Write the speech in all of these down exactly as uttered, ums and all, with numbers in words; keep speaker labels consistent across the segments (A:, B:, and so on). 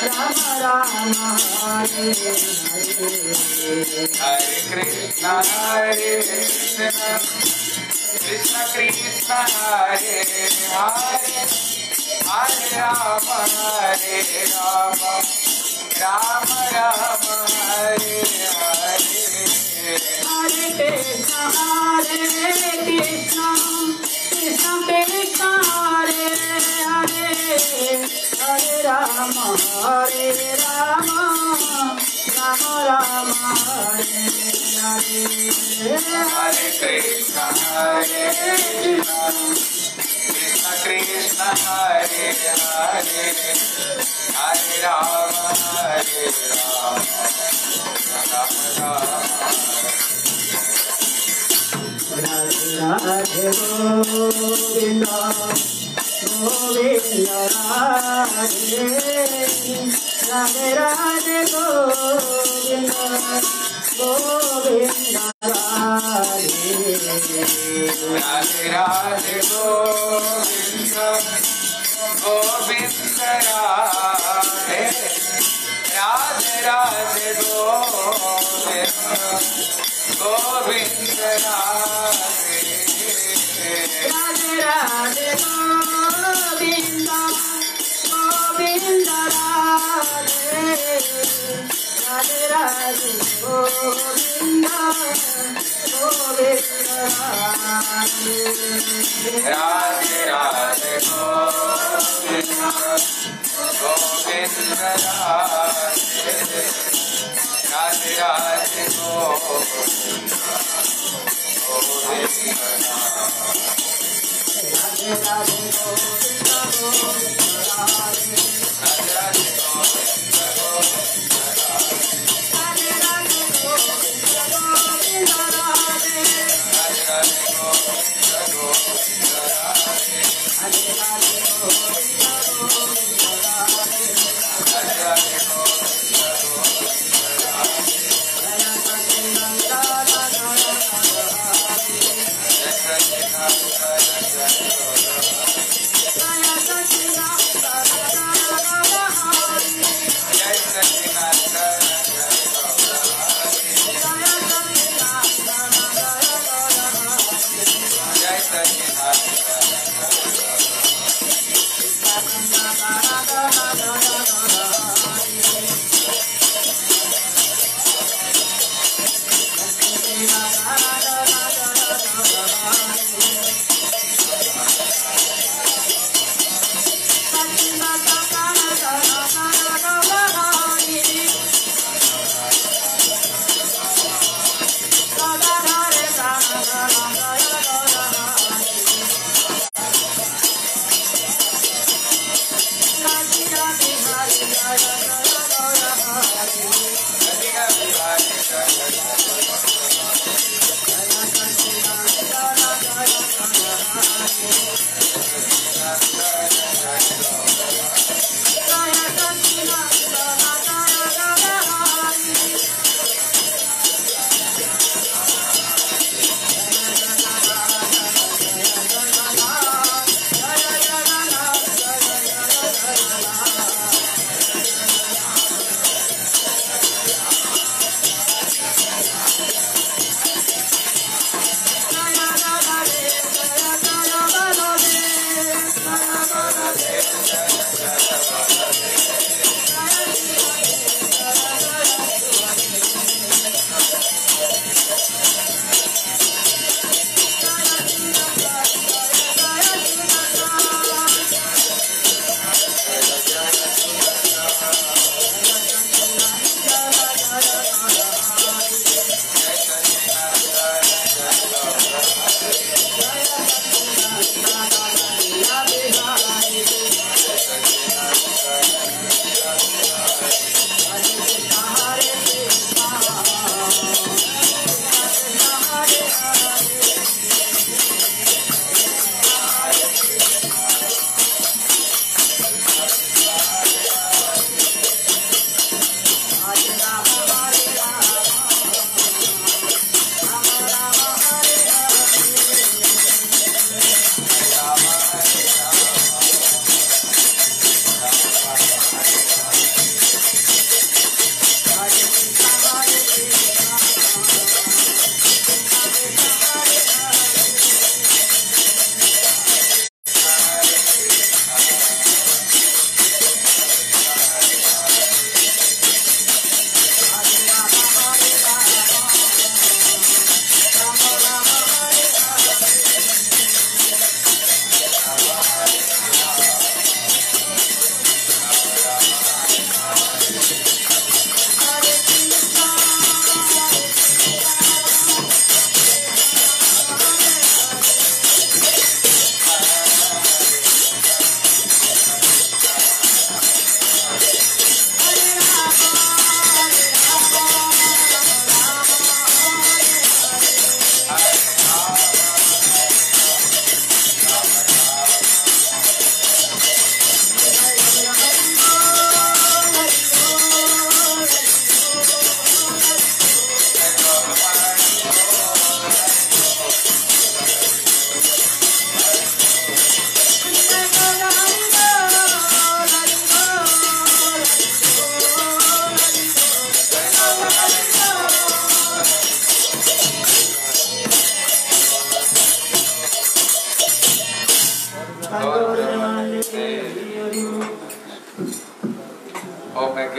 A: Rama Rama Hare Hare Hare Krishna Hare Krishna Krishna Krishna Hare Hare Hare Rama Hare Rama Rama Rama Hare Hare Hare Krishna Hare Krishna Krishna Krishna Hare Hare Hare Rama Hare Rama Rama Rama Hare Hare Hare Krishna Hare Krishna Krishna Krishna Hare Hare Hare Rama Hare Rama Rama Rama Radhe Radhe Govinda Govinda Radhe Radhe Radhe Govinda Govinda Radhe Radhe Radhe Govinda Govinda Radhe Radhe Radhe Govinda Govinda Radhe Radhe Radhe Govinda Govinda Radhe Radhe Radhe Govinda Govinda Radhe Radhe Radhe Govinda Govinda Radhe Radhe Radhe Govinda Govinda Radhe Radhe Govinda Govinda Radhe Radhe Radhe Govinda Govinda Radhe Radhe Govinda Govinda Radhe Radhe Radhe Govinda Govinda Radhe Radhe Radhe Govinda Govinda Radhe Radhe Radhe Govinda Govinda Radhe Jaya Satchidananda Radha Radha Hare Jaya Satchidananda Radha Jaya Satchidananda Radha Hare Jaya Satchidananda Radha Hare Jaya Satchidananda Radha Hare Jaya Satchidananda Radha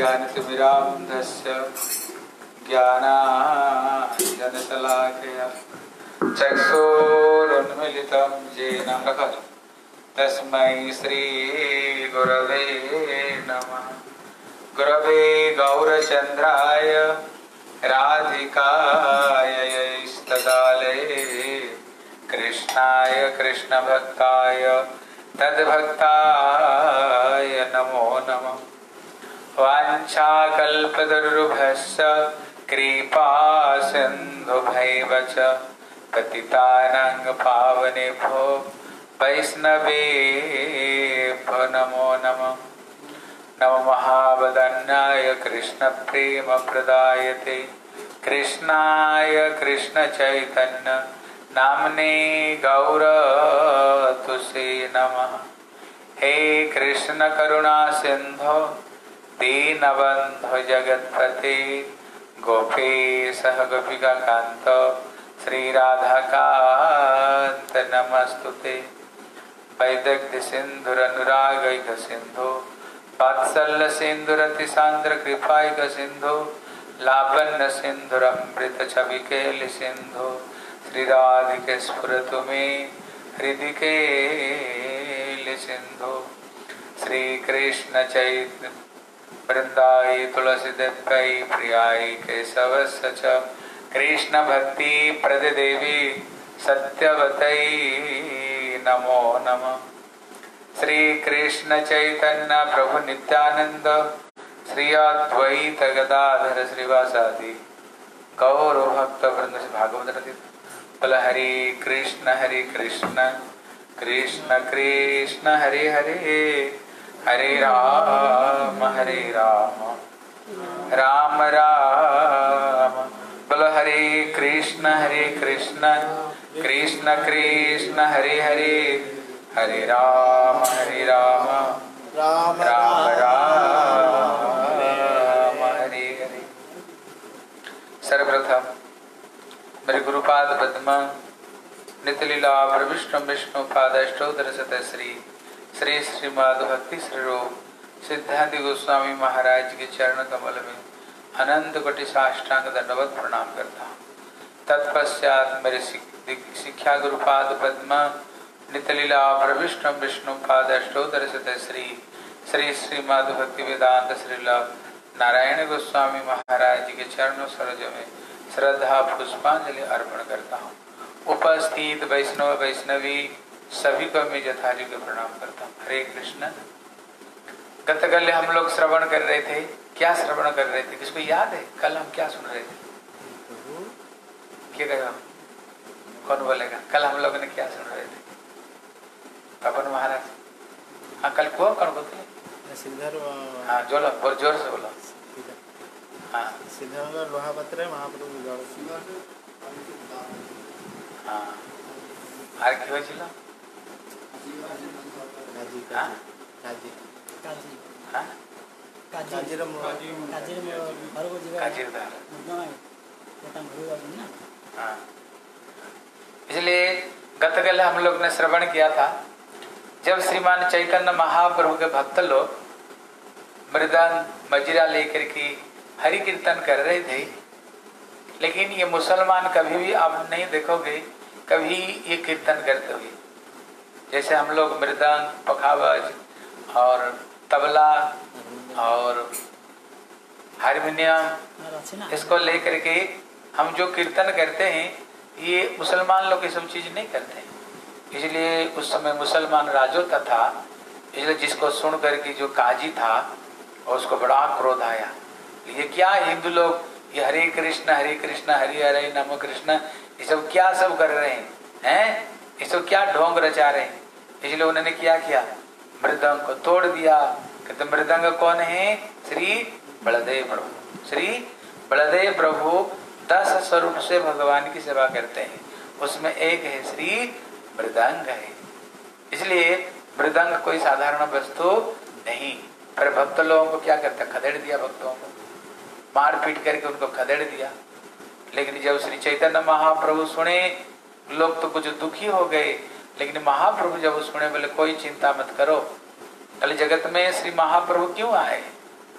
A: ज्ञानतिमिरान्धस्य ज्ञानाञ्जनशलाकया चक्षुरुन्मीलितं येन तस्मै श्रीगुरवे नमः। गुरवे गौरचन्द्राय राधिकाय इष्टदालये कृष्णाय कृष्णभक्ताय तद्भक्ताय नमो नमः। वाञ्छाकल्पतरुभ्यश्च कृपा सिन्धुभैव च पतितानां पावनेभ्यो वैष्णवेभ्यो नमो नमः। नमो महावदन्याय कृष्णप्रेमप्रदायते कृष्णाय कृष्णचैतन्य नाम्ने गौरतुसे नमः। हे कृष्ण करुणा सिंधो दीनबन्धो जगत्पते गोपेशः गोपिकान्त श्रीराधाकान्त नमस्तुते। वैदग्ध्य सिन्धुरनुरागैक सिन्धु वात्सल्य सिन्धुरतिसान्द्र कृपायक सिन्धु लावण्य सिन्धुरमृत छविकेल सिन्धु श्रीराधिके स्फुरतु मे हृदि केल सिन्धु। श्री कृष्ण चैतन्य वृंदाई तुलसी देवै प्रियाय केशवस्य च कृष्ण भक्ति प्रद देवी सत्यवतै नमो नमः। श्री कृष्ण चैतन्य प्रभु नित्यानंद श्री अद्वैत गदाधर श्रीवासादि गौर भक्त वृंद भागवत रचित बोल हरे कृष्ण हरे कृष्ण कृष्ण कृष्ण हरे हरे हरे राम हरे राम राम राम बोल हरे कृष्ण हरे कृष्ण कृष्ण कृष्ण हरे हरे हरे राम हरे राम राम राम राम हरे हरे। सर्वप्रथम मेरे गुरुपाद पद्म नितलीला विष्णु विष्णु पादष्टोदर सत श्री श्री श्रीमद भक्ति स्वरूप सिद्धांत गोस्वामी महाराज के चरण कमल में अनंत कोटि साष्टांग दंडवत प्रणाम करता हूँ। तत्पश्चात मेरे शिक्षा गुरुपाद पद्म नितलीला विष्णु विष्णु पादष्टोदर सत श्री श्री श्रीमद भक्ति वेदांत श्रीला नारायण गोस्वामी महाराज के चरणों सरोज में श्रद्धा पुष्पांजलि अर्पण करता हूँ। उपस्थित वैष्णव वैष्णवी सभी को मैं यथारी को प्रणाम करता हूँ। हरे कृष्ण। गतकल हम लोग श्रवण कर रहे थे। क्या श्रवण कर रहे थे? किसको याद है? कल हम क्या सुन रहे थे? क्या कहा? कौन बोलेगा? कल हम लोग ने क्या सुन रहे थे? पवन महाराज। हाँ कल को कौन बोलते? हाँ जोर और जोर से बोलो। हाँ
B: सिद्धगंगा लोहापत्र महाप्रभु
A: हाँ आर কি হয়েছিল?
B: কাজী
A: हाँ
B: কাজী
C: কাজী
A: हाँ
B: কাজীর
C: কাজীর ঘরକୁ ଯିବା
A: काजीर धार।
C: ତାଙ୍କ ଘରକୁ ଯାଉଛନ୍ତି ନା।
A: हाँ इसलिए गतकल हम लोग ने श्रवण किया था जब श्रीमान चैतन्य महाप्रभु के भक्त लोग मृदंग मजीरा लेकर के हरि कीर्तन कर रहे थे। लेकिन ये मुसलमान कभी भी आप नहीं देखोगे कभी ये कीर्तन करते हुए। जैसे हम लोग मृदंग पखावज और तबला और हारमोनियम इसको लेकर के हम जो कीर्तन करते हैं ये मुसलमान लोग ये सब चीज नहीं करते हैं। इसलिए उस समय मुसलमान राजोता था। इसलिए जिसको सुन करके जो काजी था और उसको बड़ा क्रोध आया। ये क्या हिंदू लोग ये हरे कृष्ण हरे कृष्ण हरे हरे नमो कृष्ण ये सब क्या सब कर रहे हैं हैं ये सब क्या ढोंग रचा रहे हैं। इसलिए उन्होंने क्या किया? मृदंग को तोड़ दिया। कहते मृदंग कौन है? श्री बलदेव प्रभु। श्री बलदेव प्रभु दस स्वरूप से भगवान की सेवा करते हैं। उसमें एक है श्री मृदंग है। इसलिए मृदंग कोई साधारण वस्तु नहीं। पर भक्त लोगों को क्या करता? खदेड़ दिया। भक्तों को मार पीट करके उनको खदेड़ दिया। लेकिन जब श्री चैतन्य महाप्रभु सुने लोग तो कुछ दुखी हो गए। लेकिन महाप्रभु जब सुने बोले कोई चिंता मत करो। कल जगत में श्री महाप्रभु क्यों आए?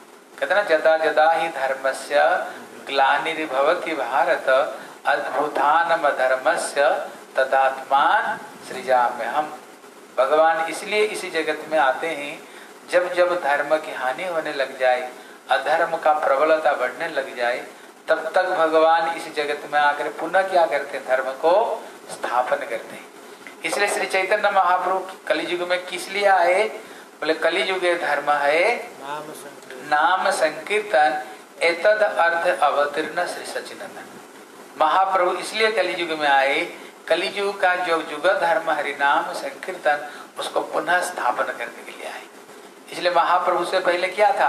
A: कहते ना जदा जदा ही धर्मस्य ग्लानिर्भवति भारत अद्भुतानम धर्मस्य तदात्मान सृजाम्यहम्। भगवान इसलिए इसी जगत में आते हैं जब जब धर्म की हानि होने लग जाए, अधर्म का प्रबलता बढ़ने लग जाए, तब तक भगवान इस जगत में आकर पुनः क्या करते हैं, धर्म को स्थापन करते हैं। इसलिए श्री चैतन्य महाप्रभु कलियुग में किस लिए आए, बोले कलियुग धर्म है
B: नाम संकीर्तन
A: नाम संकीर्तन एतद अर्थ अवतीर्ण श्री सच्चिदानंद। महाप्रभु इसलिए कलियुग में आए, कलियुग का जो युग धर्म हरि नाम संकीर्तन उसको पुनः स्थापन करने के लिए आए। इसलिए महाप्रभु से पहले क्या था,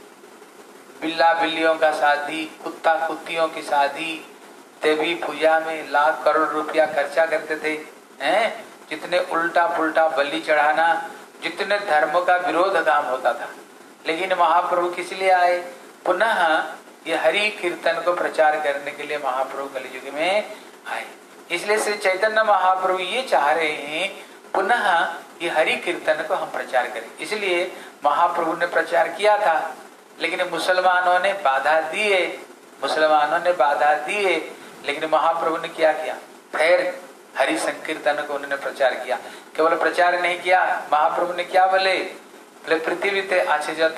A: बिल्ला बिल्लियों का शादी, कुत्ता कुत्तियों की शादी, देवी पूजा में लाख करोड़ रुपया खर्चा करते थे, हैं जितने उल्टा पुल्टा बलि चढ़ाना, जितने धर्म का विरोध काम होता था। लेकिन महाप्रभु किस लिए आए, पुनः ये हरि कीर्तन को प्रचार करने के लिए महाप्रभु कलियुग में आए। इसलिए श्री चैतन्य महाप्रभु ये चाह रहे हैं पुनः ये हरि कीर्तन को हम प्रचार करें। इसलिए महाप्रभु ने प्रचार किया था, लेकिन मुसलमानों ने बाधा दिए, मुसलमानों ने बाधा दिए, लेकिन महाप्रभु ने क्या किया, फिर हरि संकीर्तन को उन्होंने प्रचार किया। केवल प्रचार नहीं किया, महाप्रभु ने क्या बोले, बोले पृथ्वी ते आछे जत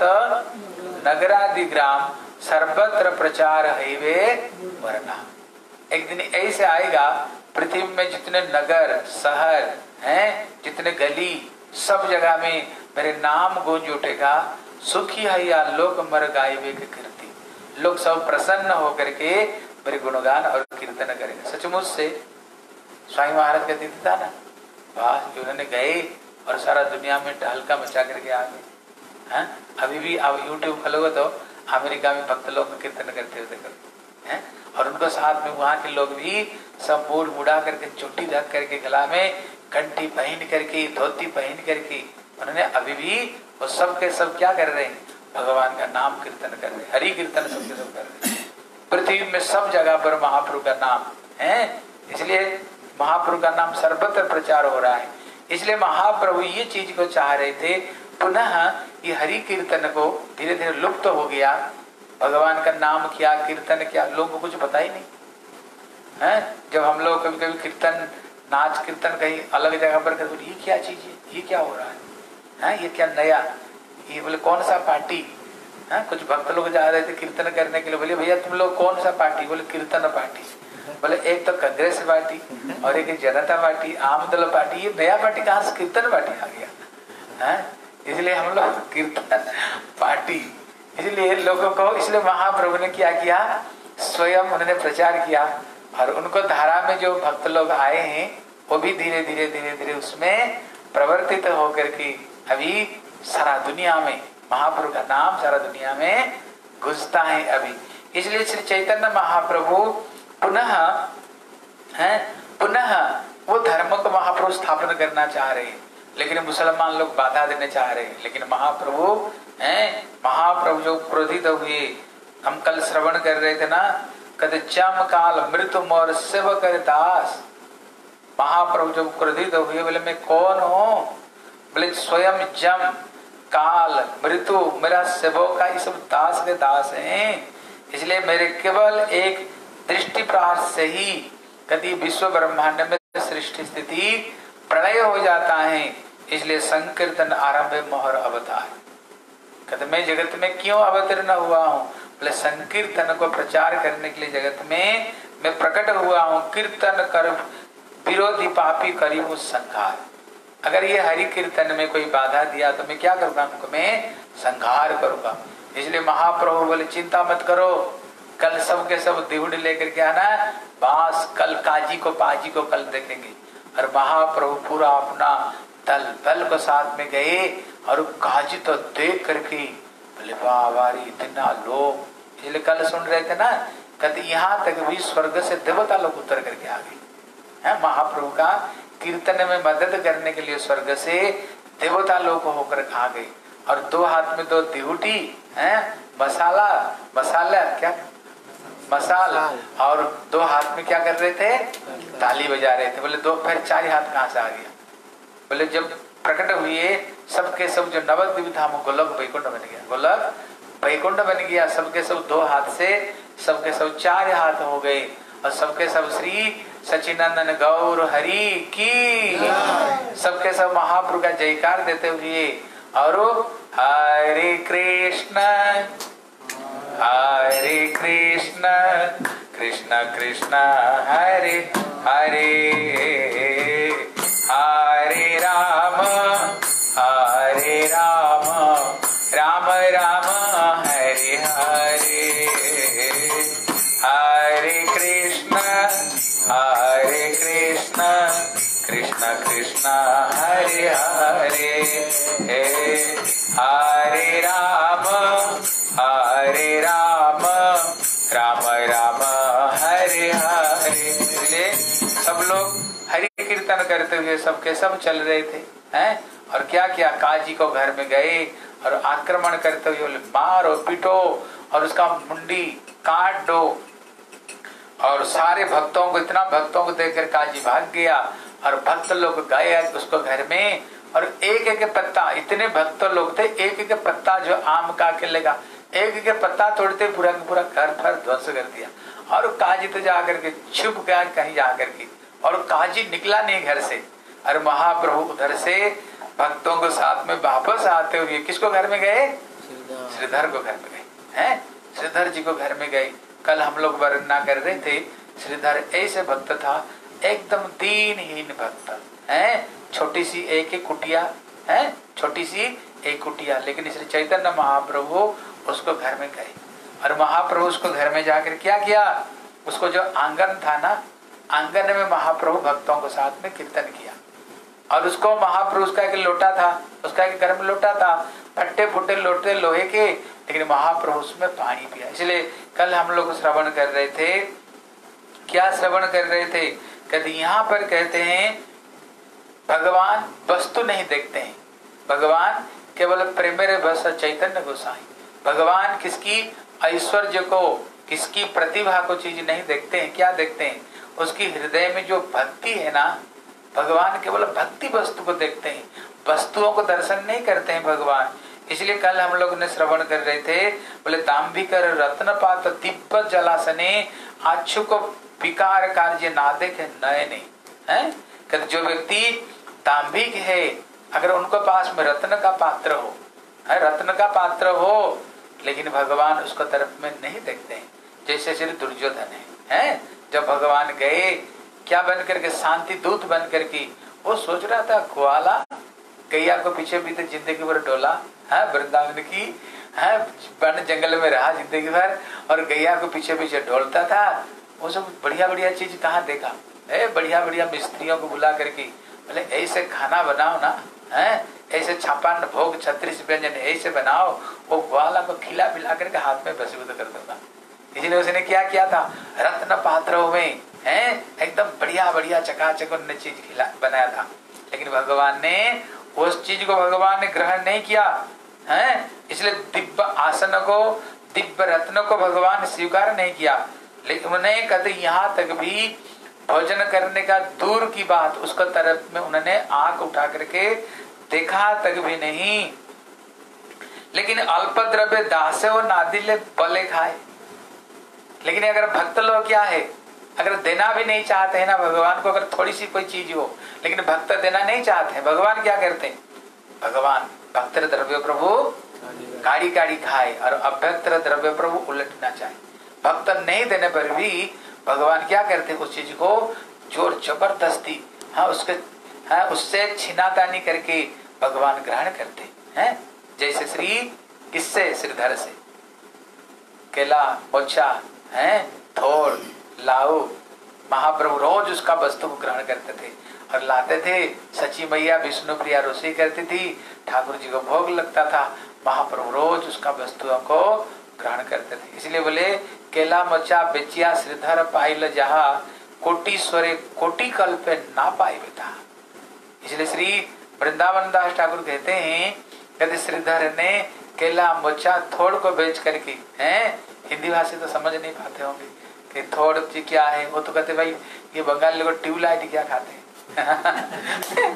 A: नगरादि ग्राम सर्वत्र प्रचार हैवे वरना। एक दिन ऐसे आएगा पृथ्वी में जितने नगर शहर हैं, जितने गली, सब जगह में मेरे नाम गूंज उठेगा। सुखी है या लोक मर गायबे के कीर्ति, लोग सब प्रसन्न होकर के मेरे गुणगान और कीर्तन करेंगे। सचमुच से स्वामी महाराज कहते था ना, वाह उन्होंने गए और सारा दुनिया में टहलका मचा करके आ गए। हैं अभी भी आप यूट्यूब खोलोगे तो अमेरिका में भक्त लोग कीर्तन करते हुए देखो, हैं और उनको साथ में वहाँ के लोग भी सब मूड मुड़ा करके, चोटी रख करके, गला में कंठी पहन करके, धोती पहन करके, उन्होंने अभी भी वो सब के सब क्या कर रहे हैं, भगवान का नाम कीर्तन कर रहे हैं, हरि कीर्तन सब के सब कर रहे हैं। पृथ्वी में सब जगह पर महाप्रभु का नाम है, इसलिए महाप्रभु का नाम सर्वत्र प्रचार हो रहा है। इसलिए महाप्रभु ये चीज को चाह रहे थे, पुनः ये हरि कीर्तन को धीरे धीरे लुप्त हो गया। भगवान का नाम क्या, कीर्तन क्या, लोगों को कुछ पता ही नहीं है। जब हम लोग कभी कभी कीर्तन, नाच कीर्तन कहीं अलग जगह पर करते, ये क्या चीज है, ये क्या हो रहा है, है? ये क्या नया, ये बोले कौन सा पार्टी है। कुछ भक्त लोग जा रहे थे कीर्तन करने के लिए, बोले भैया तुम लोग कौन सा पार्टी, बोले कीर्तन पार्टी। बोले एक तो कांग्रेस पार्टी और एक जनता पार्टी, आम दल पार्टी, ये नया पार्टी कहाँ से कीर्तन पार्टी आ गया है। इसलिए हम लोग कीर्तन पार्टी, इसलिए लोगों को, इसलिए महाप्रभु ने क्या किया, स्वयं उन्होंने प्रचार किया और उनको धारा में जो भक्त लोग आए हैं वो भी धीरे धीरे धीरे धीरे उसमें प्रवर्तित होकर के अभी सारा दुनिया में महाप्रभु का नाम सारा दुनिया में घुसता है अभी। इसलिए श्री चैतन्य महाप्रभु पुनः है, पुनः वो धर्म को महाप्रभु स्थापन करना चाह रहे हैं, लेकिन मुसलमान लोग बाधा देने चाह रहे हैं। लेकिन महाप्रभु हैं, महाप्रभु जो क्रोधित हुए, हम कल श्रवण कर रहे थे ना, कद जम काल मृत्यु मोर शिव कर दास। महाप्रभु जब क्रोधित हुए, बोले मैं कौन हूँ, बोले स्वयं जम काल मृत्यु मेरा शिवो का ये सब दास के दास हैं। इसलिए मेरे केवल एक दृष्टि प्रहार से ही कभी विश्व ब्रह्मांड में सृष्टि स्थिति प्रलय हो जाता है। इसलिए संकीर्तन आरंभ मोहर अवतार, कहते मैं जगत में क्यों अवतीर्ण हुआ हूँ, बोले संकीर्तन को प्रचार करने के लिए जगत में मैं प्रकट हुआ हूँ। कीर्तन कर विरोधी पापी करीब संहार, अगर ये हरि कीर्तन में कोई बाधा दिया तो मैं क्या करूंगा, उनको मैं संहार करूंगा। इसलिए महाप्रभु बोले चिंता मत करो, कल सब के सब दिहुड़ लेकर के आना, बास कल काजी को पाजी को कल देखेंगे। और महाप्रभु पूरा अपना दल बल को साथ में गए और काजी तो देख करके बोले वाह इतना लोग, इसलिए कल सुन रहे थे ना, कहते यहाँ तक भी स्वर्ग से देवता लोग उतर करके आ गए हैं। महाप्रभु का कीर्तन में मदद करने के लिए स्वर्ग से देवता लोग होकर आ गए और दो हाथ में दो दिहुटी हैं, मसाला मसाला क्या मसाल, और दो हाथ में क्या कर रहे थे, ताली बजा रहे थे। बोले दो फिर चार हाथ कहाँ से आ गया, बोले जब प्रकट हुए सबके सब जो नवद्वीप धाम गोलक वैकुंठ बन गया, गोलक वैकुंठ बन गया, सबके सब दो हाथ से सबके सब चार हाथ हो गए और सबके सब श्री सचिनंदन गौर हरि की सबके सब महाप्रभु का जयकार देते हुए और हरे कृष्ण हरे कृष्ण कृष्ण कृष्ण हरे हरे हरे राम हरे राम राम राम हरे हरे हरे कृष्ण हरे कृष्ण कृष्ण कृष्ण हरे हरे हरे राम हरे राम राम राम हरे हरे। इसलिए सब लोग हरि कीर्तन करते हुए सबके सब चल रहे थे हैं। और क्या किया, काजी को घर में गए और आक्रमण करते हुए मारो पीटो और उसका मुंडी काट दो। और सारे भक्तों को, इतना भक्तों को देखकर काजी भाग गया और भक्त लोग गए उसको घर में और एक एक पत्ता, इतने भक्त लोग थे, एक एक पत्ता जो आम का केले का एक एक पत्ता तोड़ते पूरा पूरा घर भर ध्वंस कर दिया। और काजी तो जाकर के छुप गया कहीं जाकर के, और काजी निकला नहीं घर से। और महाप्रभु उधर से भक्तों को साथ में वापस आते हुए किसको घर में गए, श्रीधर को घर में गए हैं। श्रीधर जी को घर में गए। कल हम लोग वर्णना कर रहे थे, श्रीधर ऐसे भक्त था, एकदम दीनहीन भक्त है, छोटी सी एक ही कुटिया है, छोटी सी एक कुटिया, लेकिन श्री चैतन्य महाप्रभु उसको घर में गए। और महाप्रभु उसको घर में जाकर क्या किया, उसको जो आंगन था ना, आंगन में महाप्रभु भक्तों को साथ में कीर्तन किया। और उसको महाप्रभु, उसका एक लोटा था, उसका एक गर्म लोटा था, फट्टे फुटे लोटे लोहे के, लेकिन महाप्रभु उसमें पानी पिया। इसलिए कल हम लोग श्रवण कर रहे थे, क्या श्रवण कर रहे थे, कहते यहाँ पर कहते हैं भगवान वस्तु नहीं देखते हैं, भगवान केवल प्रेमेरे बस चैतन्य गोसाई। भगवान किसकी ऐश्वर्य को, किसकी प्रतिभा को चीज नहीं देखते हैं, क्या देखते हैं, उसकी हृदय में जो भक्ति है ना, भगवान केवल भक्ति वस्तु को देखते हैं, वस्तुओं को दर्शन नहीं करते हैं भगवान। इसलिए कल हम लोग ने श्रवण कर रहे थे, बोले दाम्भिकर रत्नपात दिव्य जलासने आच्छू को विकार कार्य ना देखे नयने हैं। कहते जो व्यक्ति दाम्भिक है, अगर उनको पास में रत्न का पात्र हो, है रत्न का पात्र हो, लेकिन भगवान उसको तरफ में नहीं देखते हैं। जैसे श्री दुर्योधन है, है? जब भगवान गए क्या बन करके, शांति दूत बन करके, वो सोच रहा था ग्वाला गैया को पीछे भी तो जिंदगी भर डोला है, वृंदावन की है, वन जंगल में रहा जिंदगी भर और गैया को पीछे पीछे डोलता था। वो सब बढ़िया बढ़िया चीज कहाँ देखा है, बढ़िया बढ़िया मिस्त्रियों को बुला करके बोले ऐसे खाना बनाओ ना, है ऐसे छापान भोग छत्तीस व्यंजन ऐसे बनाओ, वो ग्वाला को खिला पिला करके हाथ में बसीभूत कर देता। इसलिए उसने क्या किया था, रत्न पात्रों में है एकदम बढ़िया बढ़िया चकाचक उन्होंने चीज खिला बनाया था। लेकिन भगवान ने उस चीज को भगवान ने ग्रहण नहीं किया है, इसलिए दिव्य आसन को, दिव्य रत्न को भगवान स्वीकार नहीं किया। लेकिन उन्हें कहते यहाँ तक भी भोजन करने का दूर की बात, उसको तरफ में उन्होंने आंख उठा करके देखा तक भी नहीं। लेकिन अल्प द्रव्य दासे और नादिले बले खाए। लेकिन अगर भक्त लोग क्या है, अगर देना भी नहीं चाहते हैं ना भगवान को, अगर थोड़ी सी कोई चीज हो, लेकिन भक्त देना नहीं चाहते हैं, भगवान क्या करते हैं, भगवान भक्त द्रव्य प्रभु गाड़ी गाड़ी खाए और अभक्त द्रव्य प्रभु उलटना चाहे। भक्त नहीं देने पर भी भगवान क्या करते हैं, उस चीज को जोर जबरदस्ती हाँ उसके हाँ उससे छिनातानी करके भगवान ग्रहण करते हैं। जैसे श्री किससे, श्रीधर से केला मोचा है थोड़ लाओ, महाप्रभु रोज उसका वस्तु को ग्रहण करते थे और लाते थे। सची मैया विष्णु प्रिया रोषी करती थी, ठाकुर जी को भोग लगता था, महाप्रभु रोज उसका वस्तुओं को ग्रहण करते थे। इसलिए बोले केला मोचा बेचिया श्रीधर पाइल जहा कोटि स्वरे कोटि कल्पे ना पाई बेटा। इसलिए श्री वृंदावन दास ठाकुर कहते हैं, कहते श्रीधर ने केला मोचा थोड़ को बेच करके, हैं हिंदी भाषा तो समझ नहीं पाते होंगे कि थोड़ जी क्या है, वो तो कहते भाई ये बंगाली लोग ट्यूबलाइट क्या खाते हैं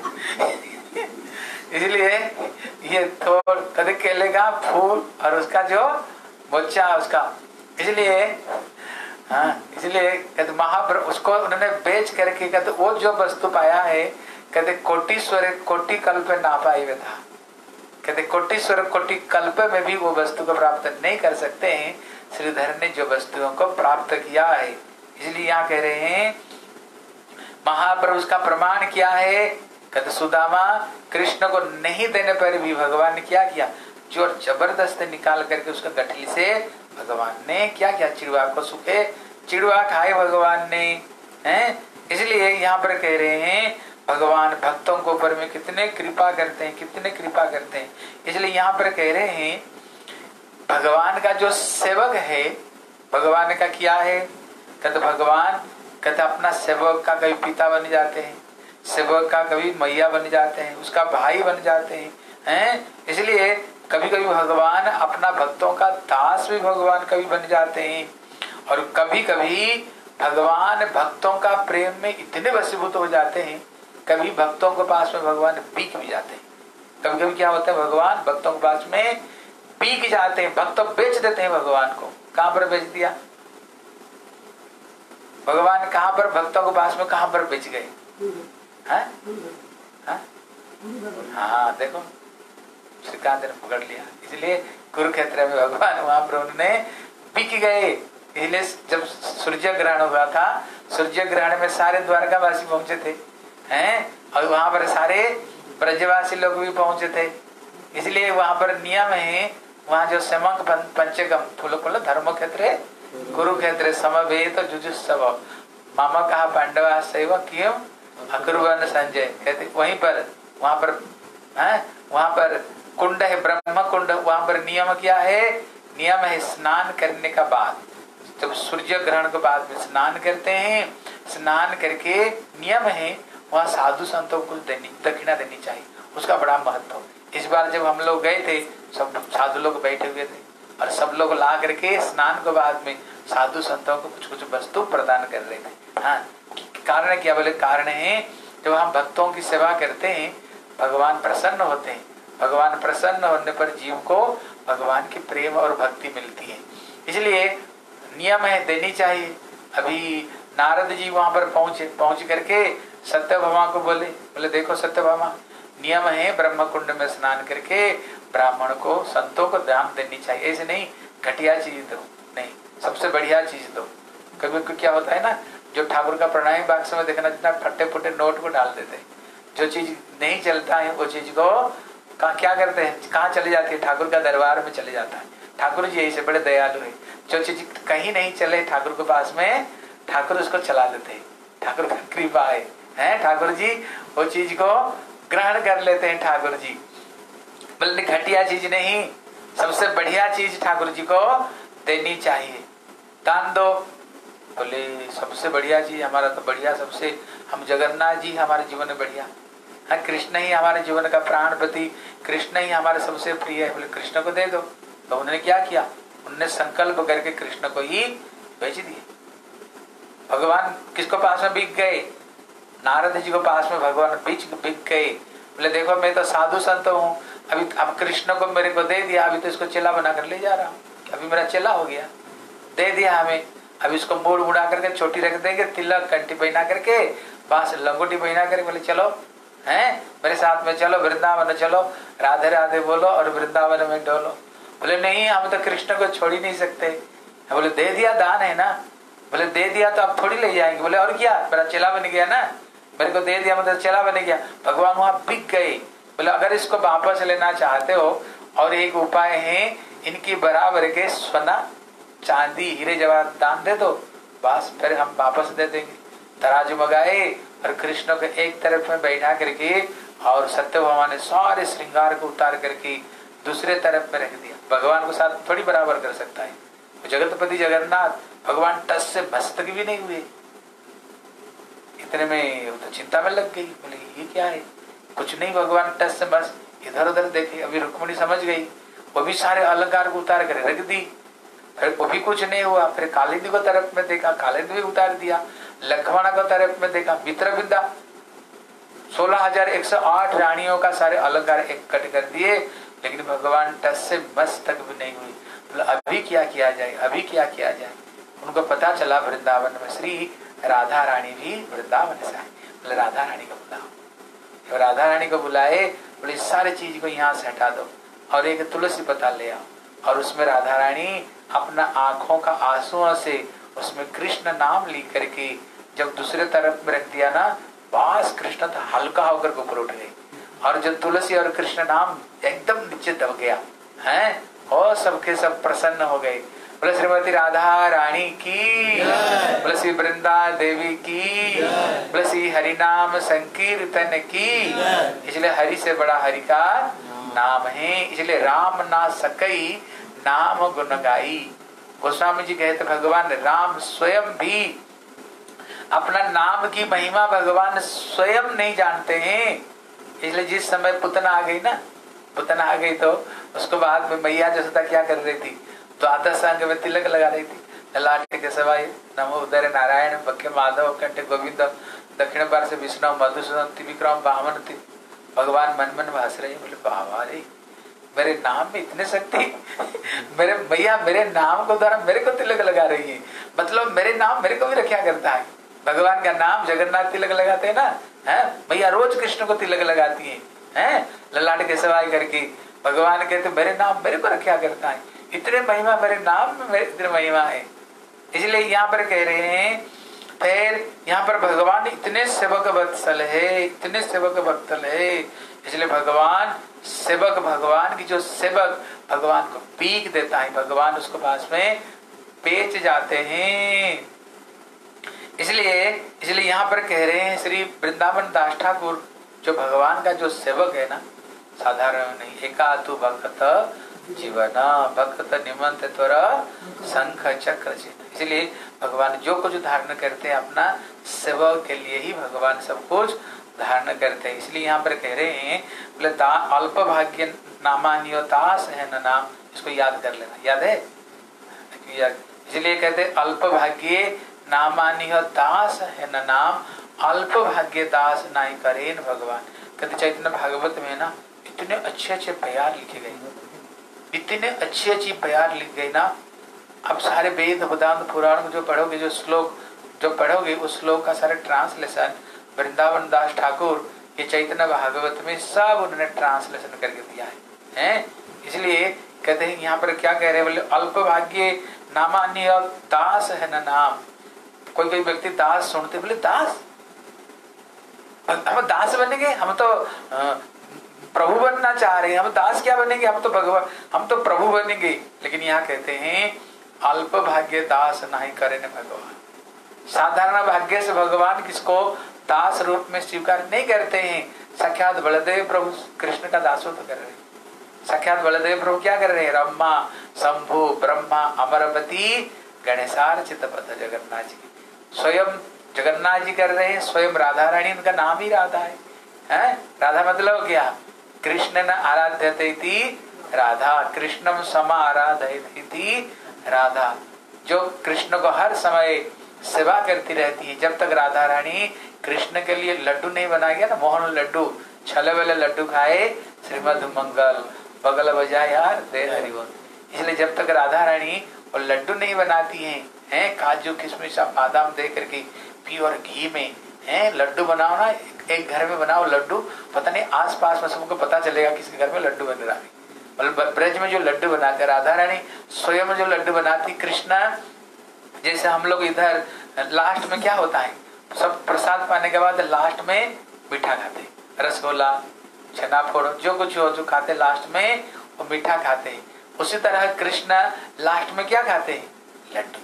A: इसलिए ये थोड़ कहते केले का फूल और उसका जो मोचा उसका। इसलिए हाँ इसलिए कहते महाप्रभु उसको उन्होंने बेच करके कहते वो जो वस्तु पाया है कहते कोटीश्वर कोटि कल्प ना पाई वे था। कहते कोटीश्वर कोटि कल्प में भी वो वस्तु को प्राप्त नहीं कर सकते हैं श्रीधर ने जो वस्तुओं को प्राप्त किया है। इसलिए यहाँ कह रहे हैं महाप्रभु उसका प्रमाण क्या है। कहते सुदामा कृष्ण को नहीं देने पर भी भगवान ने क्या किया, जोर जबरदस्त निकाल करके उसका गठली से भगवान ने क्या किया, चिड़वा को सूखे चिड़वा खाए भगवान ने हैं। इसलिए यहाँ पर कह रहे हैं भगवान भक्तों को ऊपर में कितने कृपा करते हैं, कितने कृपा करते हैं। इसलिए यहाँ पर कह रहे हैं भगवान का जो सेवक है भगवान का क्या है, कहते भगवान कहते अपना सेवक का कभी पिता बन जाते हैं, सेवक का कभी मैया बन जाते हैं, उसका भाई बन जाते हैं हैं। इसलिए कभी कभी भगवान अपना भक्तों का दास भी भगवान कभी बन जाते हैं और कभी कभी भगवान भक्तों का प्रेम में इतने वशीभूत हो जाते हैं, कभी भक्तों के पास में भगवान बिक भी जाते हैं। कभी कभी क्या होता है भगवान भक्तों के पास में बिक जाते हैं, भक्त बेच देते हैं भगवान को। कहां पर बेच दिया भगवान, कहां पर भक्तों के पास में कहां पर बेच गए हैं? हाँ देखो श्रीकांत ने पकड़ लिया। इसलिए कुरुक्षेत्र में भगवान वहां पर उन्होंने बिक गए। इसलिए जब सूर्य ग्रहण हुआ था, सूर्य ग्रहण में सारे द्वारकावासी पहुंचे थे हैं और वहां पर सारे ब्रजवासी लोग भी पहुंचे थे। इसलिए वहां पर नियम है, वहां जो समंक पंचकम फूल धर्म क्षेत्र कुरुक्षेत्र समवेत जुजुत्सव मामा कहा पांडवा सैव किम अकुर्वन संजय। कहते वहीं पर वहां पर है, वहां पर कुंड है ब्रह्म कुंड। वहां पर नियम क्या है, नियम है स्नान करने का बाद, जब सूर्य ग्रहण के बाद में स्नान करते हैं, स्नान करके नियम है वहां साधु संतों को देनी दक्षिणा देनी चाहिए, उसका बड़ा महत्व। इस बार जब हम लोग गए थे सब साधु लोग बैठे हुए थे और सब लोग ला करके स्नान के बाद में साधु संतों को कुछ कुछ वस्तु प्रदान कर रहे थे। हाँ कारण क्या बोले, कारण है जब हम भक्तों की सेवा करते हैं भगवान प्रसन्न होते हैं, भगवान प्रसन्न होने पर जीव को भगवान की प्रेम और भक्ति मिलती है। इसलिए नियम है देनी चाहिए। अभी नारद जी वहां पर पहुंचे, पहुंच करके सत्यभामा को बोले बोले देखो सत्यभामा नियम है ब्रह्म कुंड में स्नान करके ब्राह्मण को संतों को दान देनी चाहिए, ऐसे नहीं घटिया चीज दो, नहीं सबसे बढ़िया चीज दो। कभी कभी क्या होता है ना, जो ठाकुर का प्रणामी बाक्स में देखना जितना फटे फुटे नोट को डाल देते, जो चीज नहीं चलता है वो चीज को कहा क्या करते हैं, कहाँ चले जाती है, ठाकुर का दरबार में चले जाता है। ठाकुर जी ऐसे बड़े दयालु है, जो चीज कहीं नहीं चले ठाकुर के पास में ठाकुर उसको चला देते हैं, ठाकुर का कृपा है, है ठाकुर जी वो चीज को ग्रहण कर लेते हैं। ठाकुर जी बल्कि घटिया चीज नहीं, सबसे बढ़िया चीज ठाकुर जी को देनी चाहिए। दान दो बोले सबसे बढ़िया चीज हमारा तो बढ़िया, सबसे हम जगन्नाथ जी हमारे जीवन में बढ़िया है, कृष्ण ही हमारे जीवन का प्राणपति, कृष्ण ही हमारे सबसे प्रिय है, बोले कृष्ण को दे दो। तो उन्होंने क्या किया, उन्होंने संकल्प करके कृष्ण को ही बेच दिए। भगवान किसको पास में बिक गए, नारद जी को पास में भगवान बीच बिक गए। बोले देखो मैं तो साधु संत हूँ, अभी अब कृष्ण को मेरे को दे दिया, अभी तो इसको चेला बना कर ले जा रहा हूँ, अभी मेरा चेला हो गया, दे दिया हमें, अब इसको मोड़ मुड़ा करके छोटी रख देंगे, तिलक कंठी पहना करके बांस लंगोटी पहना करके बोले चलो हैं मेरे साथ में चलो वृंदावन चलो, राधे राधे बोलो और वृंदावन में डोलो। बोले नहीं हम तो कृष्ण को छोड़ ही नहीं सकते। बोले दे दिया दान है ना, बोले दे दिया तो अब थोड़ी ले जाएंगे। बोले और क्या मेरा चेला बन गया ना, मेरे को दे दिया मतलब चेला बन गया। भगवान वहां बिक गए। बोले अगर इसको वापस लेना चाहते हो और एक उपाय है, इनकी बराबर के सोना चांदी हीरे जवाहर दान दे दो, बस फिर हम वापस दे देंगे। तराजू मंगाए और कृष्ण को एक तरफ में बैठा करके और सत्यभामा ने सारे श्रृंगार को उतार करके दूसरे तरफ में रख दिया। भगवान को साथ थोड़ी बराबर कर सकता है, जगतपति जगन्नाथ भगवान टस से मस्तक भी नहीं हुए। इतने में तो चिंता में लग गई, बोले ये क्या है, कुछ नहीं भगवान टस से बस इधर उधर देखे। अभी रुक्मिणी समझ गई, वो भी सारे अलंकार को उतार कर रख दी, फिर वो भी कुछ नहीं हुआ। फिर कालिंदी को तरफ में देखा, कालिंदी भी उतार दिया। लक्ष्मण को तरफ में देखा, मित्र विद्या सोलह हजार एक सौ आठ रानियों का सारे अलंकार इकट्ठ कर दिए, लेकिन भगवान टस से बस तक भी नहीं हुई। बोले अभी क्या किया जाए, अभी क्या किया जाए। उनको पता चला वृंदावन में श्री राधा रानी भी वृंदावन से आए। बोले राधा रानी को बुलाओ। राधा रानी को बुलाए, बोले सारे चीज को यहाँ से हटा दो और एक तुलसी पत्ता ले आओ। और उसमें राधा रानी अपना आंखों का आंसुओं से उसमें कृष्ण नाम लिख करके जब दूसरे तरफ में रख दिया ना, बस कृष्ण तो हल्का होकर ऊपर उठ गए और जो तुलसी और कृष्ण नाम एकदम नीचे दब गया है और सबके सब प्रसन्न हो गए। बोले श्रीमती राधा रानी की, बोले श्री वृंदा देवी की, बोले श्री हरि नाम संकीर्तन की। इसलिए हरि से बड़ा हरि का नाम है, इसलिए राम ना सकई नाम गुण गाई। गोस्वामी जी कहते भगवान राम स्वयं भी अपना नाम की महिमा भगवान स्वयं नहीं जानते हैं। इसलिए जिस समय पुतना आ गई ना, पुतना आ गई तो उसको बाद में मैया जसोदा क्या कर रही थी, तो आधा संग में तिलक लगा रही थी। ललाट के सवाई नमो उदर नारायण बक्के माधव कंठे गोविंद दक्षिण पार से विष्णु मधुसूदन विक्रम बामन थी। भगवान मन मन हंस रहे, बोले बाबा रे मेरे नाम में इतने शक्ति मेरे मैया मेरे नाम को द्वारा मेरे को तिलक लगा रही है, मतलब मेरे नाम मेरे को भी रखा करता है। भगवान का नाम जगन्नाथ तिलक लगाते हैं ना, है मैया रोज कृष्ण को तिलक लगाती है, हैं ललाट के सवाई करके। भगवान कहते मेरे नाम मेरे को रखा करता है, इतने महिमा मेरे नाम में मेरे इतने महिमा है। इसलिए यहाँ पर कह रहे हैं, फिर यहाँ पर भगवान इतने सेवक वत्सल है, इतने सेवक वत्सल है। इसलिए भगवान सेवक, भगवान की जो सेवक भगवान को पीक देता है, भगवान उसको पास में पेच जाते हैं। इसलिए इसलिए यहाँ पर कह रहे हैं श्री वृंदावन दास ठाकुर जो भगवान का जो सेवक है ना, साधारण नहीं। एकातु भक्त जीवन भक्त निमंत त्वर शंख चक्र चिन्ह। इसलिए भगवान जो कुछ धारण करते हैं अपना सेवक के लिए ही भगवान सब कुछ धारण करते हैं। इसलिए यहाँ पर कह रहे हैं, बोले अल्प भाग्य नामान्यो दास है न नाम, इसको याद कर लेना, याद है। इसलिए कहते अल्प भाग्य नामान्य दास है न नाम, अल्प भाग्य दास नाई करेन भगवान। कहते चैतन्य भागवत में ना इतने अच्छे अच्छे प्यार लिखे गए, इतने अच्छी अच्छी प्यार लिख गए ना। अब सारे वेद वेदांत पुराण जो पढ़ोगे, जो श्लोक जो पढ़ोगे उस श्लोक का सारे ट्रांसलेशन वृंदावन दास ठाकुर ये चैतन्य भागवत में सब उन्होंने ट्रांसलेशन करके दिया है, हैं? इसलिए कहते हैं यहाँ पर क्या कह रहे हैं, बोले अल्प भाग्य नामान्य दास है न नाम। कोई कोई व्यक्ति दास सुनते बोले दास, हम दास बनेंगे, हम तो प्रभु बनना चाह रहे हैं, हम दास क्या बनेंगे, हम तो भगवान हम तो प्रभु बनेंगे। लेकिन यहाँ कहते हैं अल्प भाग्य दास नहीं करे न भगवान। साधारण भाग्य से भगवान किसको दास रूप में स्वीकार नहीं करते हैं। साक्षात बलदेव प्रभु कृष्ण का दासत्व कर रहे हैं। साक्षात बलदेव प्रभु क्या कर रहे हैं, ब्रह्मा शंभु ब्रह्मा अमरपति गणेशार चित्तपथ जगन्नाथ जी स्वयं जगन्नाथ जी कर रहे हैं, स्वयं राधा रानी, उनका नाम ही राधा है, हैं? राधा मतलब क्या, कृष्ण न आराध्यते थी राधा, कृष्णम समा आराधयते थी राधा। जो कृष्ण को हर समय सेवा करती रहती है। जब तक राधा रानी कृष्ण के लिए लड्डू नहीं बनाएगी ना, मोहन लड्डू छले वाले लड्डू खाए श्रीमद मंगल बगल बजा यार दे हरि बोल। इसलिए जब तक राधा रानी और लड्डू नहीं बनाती हैं, हैं काजू किशमिश बादाम दे करके प्योर घी में हैं लड्डू बनाओ ना, एक घर में बनाओ लड्डू, पता नहीं आस पास में सबको पता चलेगा किसी घर में लड्डू बन रहा है। मतलब ब्रज में जो लड्डू बनाते राधा रानी स्वयं जो लड्डू बनाती, कृष्ण जैसे हम लोग इधर लास्ट में क्या होता है, सब प्रसाद पाने के बाद लास्ट में मीठा खाते, रसगुल्ला छेना फोड़ जो कुछ हो जो खाते लास्ट में वो मीठा खाते हैं। उसी तरह कृष्ण लास्ट में क्या खाते हैं, लड्डू।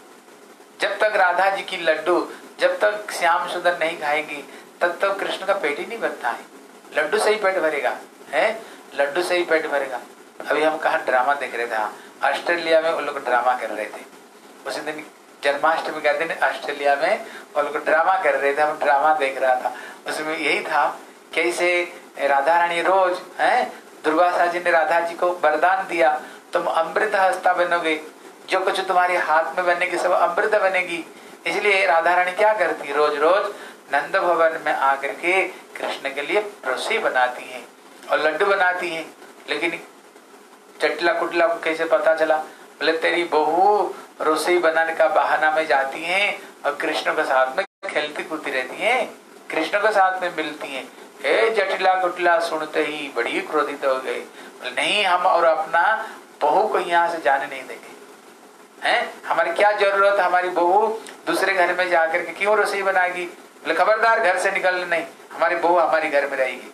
A: जब तक राधा जी की लड्डू जब तक श्याम सुंदर नहीं खाएंगी तब तक कृष्ण का पेट ही नहीं भरता है। लड्डू से ही पेट भरेगा, है लड्डू से ही पेट भरेगा। अभी हम कहा ड्रामा देख रहे थे, ऑस्ट्रेलिया में वो लोग ड्रामा कर रहे थे। उसी दिन जन्माष्टमी का दिन ऑस्ट्रेलिया में वो लोग ड्रामा कर रहे थे, हम ड्रामा देख रहा था। उसमें यही था कैसे राधा रानी रोज है, दुर्वासा जी ने राधा जी को वरदान दिया, तुम अमृत हस्ता बनोगे, जो कुछ तुम्हारे हाथ में बनेगी सब अमृत बनेगी। इसलिए राधा रानी क्या करती, रोज रोज नंद भवन में आकर के कृष्ण के लिए रसोई बनाती हैं और लड्डू बनाती हैं। लेकिन चटला कुटला को कैसे पता चला, बोले तेरी बहू रसोई बनाने का बहाना में जाती है और कृष्ण के साथ में खेलती कूदती रहती है, कृष्ण के साथ में मिलती है। हे जटिला कुटिला सुनते ही बड़ी क्रोधित हो गई। बोले नहीं, हम और अपना बहू को यहाँ से जाने नहीं देंगे। हैं, हमारी क्या जरूरत, हमारी बहू दूसरे घर में जाकर के क्यों रसोई बनाएगी। बोले खबरदार, घर से निकल नहीं, हमारी बहू हमारी घर में रहेगी।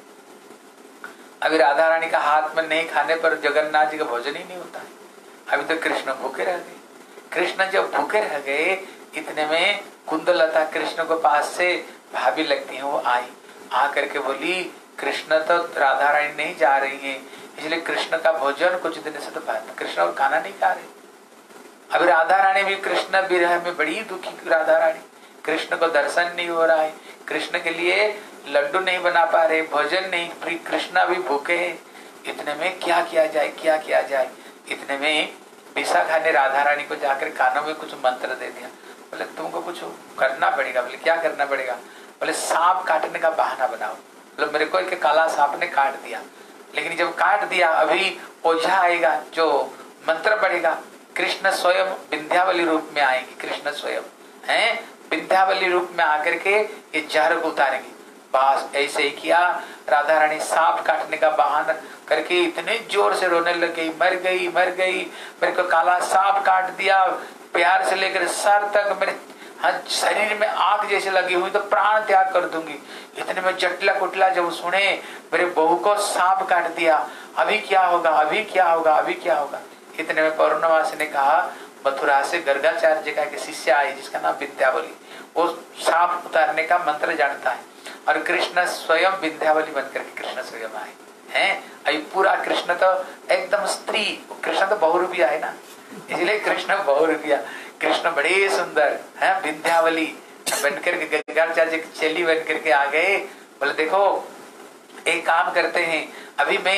A: अभी राधा रानी का हाथ में नहीं खाने पर जगन्नाथ जी का भोजन ही नहीं होता है। अभी तो कृष्ण भूखे रह गए। कृष्ण जब भूखे रह गए, इतने में कुंदलता कृष्ण को पास से भाभी लगती है, वो आई, आ करके बोली कृष्ण तो राधा रानी नहीं जा रही है, इसलिए कृष्ण का भोजन कुछ दिन से तो कृष्ण और खाना नहीं खा रहे। अभी राधा रानी भी कृष्ण विरह में बड़ी दुखी, राधा रानी कृष्ण को दर्शन नहीं हो रहा है, कृष्ण के लिए लड्डू नहीं बना पा रहे, भोजन नहीं, कृष्ण भी भूखे हैं। इतने में क्या किया जाए, क्या किया जाए। इतने में विशाखा ने राधा रानी को जाकर कानों में कुछ मंत्र दे दिया। बोले तुमको कुछ करना पड़ेगा। बोले क्या करना पड़ेगा। बोले सांप काटने का बहाना बनाओ। बोले मेरे को एक काला सांप ने काट दिया, लेकिन जब काट दिया अभी ओझा आएगा जो मंत्र पड़ेगा, कृष्ण स्वयं विंध्यावली रूप में आएंगे। कृष्ण स्वयं हैं विंध्यावली रूप में आकर के ये जहर को उतारेंगे। बस ऐसे ही किया। राधा रानी सांप काटने का बहाना करके इतने जोर से रोने लग गई, मर गई मर गई, मेरे को काला सांप काट दिया, प्यार से लेकर सर तक मेरे हाँ शरीर में आग जैसे लगी हुई, तो प्राण त्याग कर दूंगी। इतने में जटला कुटला जब सुने मेरे बहू को सांप काट दिया, अभी क्या होगा, अभी क्या होगा, अभी क्या होगा। इतने में पौर्णमासी ने कहा मथुरा से गर्गाचार्य जी का एक शिष्य आई जिसका नाम विद्यावली, वो सांप उतारने का मंत्र जानता है, और कृष्ण स्वयं विद्यावली बनकर के कृष्ण स्वयं आए हैं। अभी पूरा कृष्ण तो एकदम स्त्री, कृष्ण तो बहुरूपिया है ना, इसलिए कृष्ण बहुरूपिया, कृष्ण बड़े सुंदर है, विद्यावली बनकर के गर्गाचार्य की चेली बनकर के आ गए। बोले देखो एक काम करते हैं, अभी मैं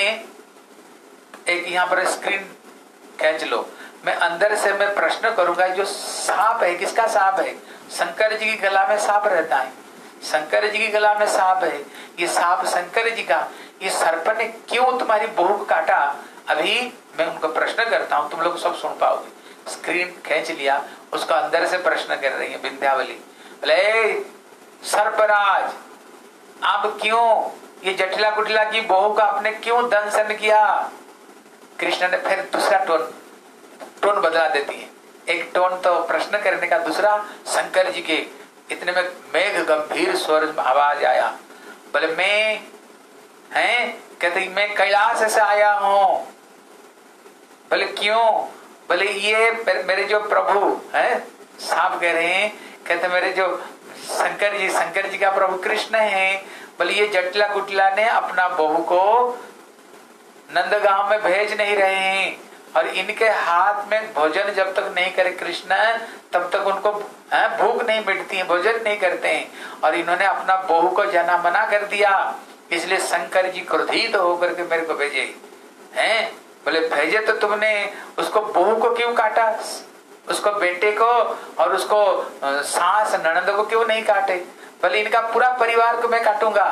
A: एक यहाँ पर स्क्रीन खींच लो, मैं अंदर से मैं प्रश्न करूंगा, जो सांप है किसका सांप है, शंकर जी की गला में सांप रहता है, शंकर जी की गला में सांप है, ये सांप शंकर जी का, ये सर्प ने क्यों तुम्हारी बहू को काटा, अभी मैं उनको प्रश्न करता हूँ, तुम लोग सब सुन पाओगे। स्क्रीन खींच लिया, उसका अंदर से प्रश्न कर रही है विंध्यावली। बोले सर्पराज आप क्यों ये जटिला कुटिला की बहू का आपने क्यों दंशन किया। कृष्ण ने फिर दूसरा टोन टोन बदला देती है, एक टोन तो प्रश्न करने का, दूसरा शंकर जी के। इतने में मेघ गंभीर स्वर में आवाज आया। बोले मैं हैं, कहते मैं कैलाश से आया हूं। बोले क्यों। बोले ये मेरे जो प्रभु हैं, सांप कह रहे हैं, कहते मेरे जो शंकर जी, शंकर जी का प्रभु कृष्ण है। बोले ये जटिला कुटिला ने अपना बहू को नंदगांव में भेज नहीं रहे हैं, और इनके हाथ में भोजन जब तक नहीं करे कृष्ण, तब तक उनको भूख नहीं मिटती है, भोजन नहीं करते हैं, और इन्होंने अपना बहू को जाना मना कर दिया, इसलिए शंकर जी क्रोधित होकर के मेरे को भेजे हैं। बोले भेजे तो तुमने उसको बहू को क्यों काटा, उसको बेटे को और उसको सास ननद को क्यों नहीं काटे। बोले इनका पूरा परिवार को मैं काटूंगा,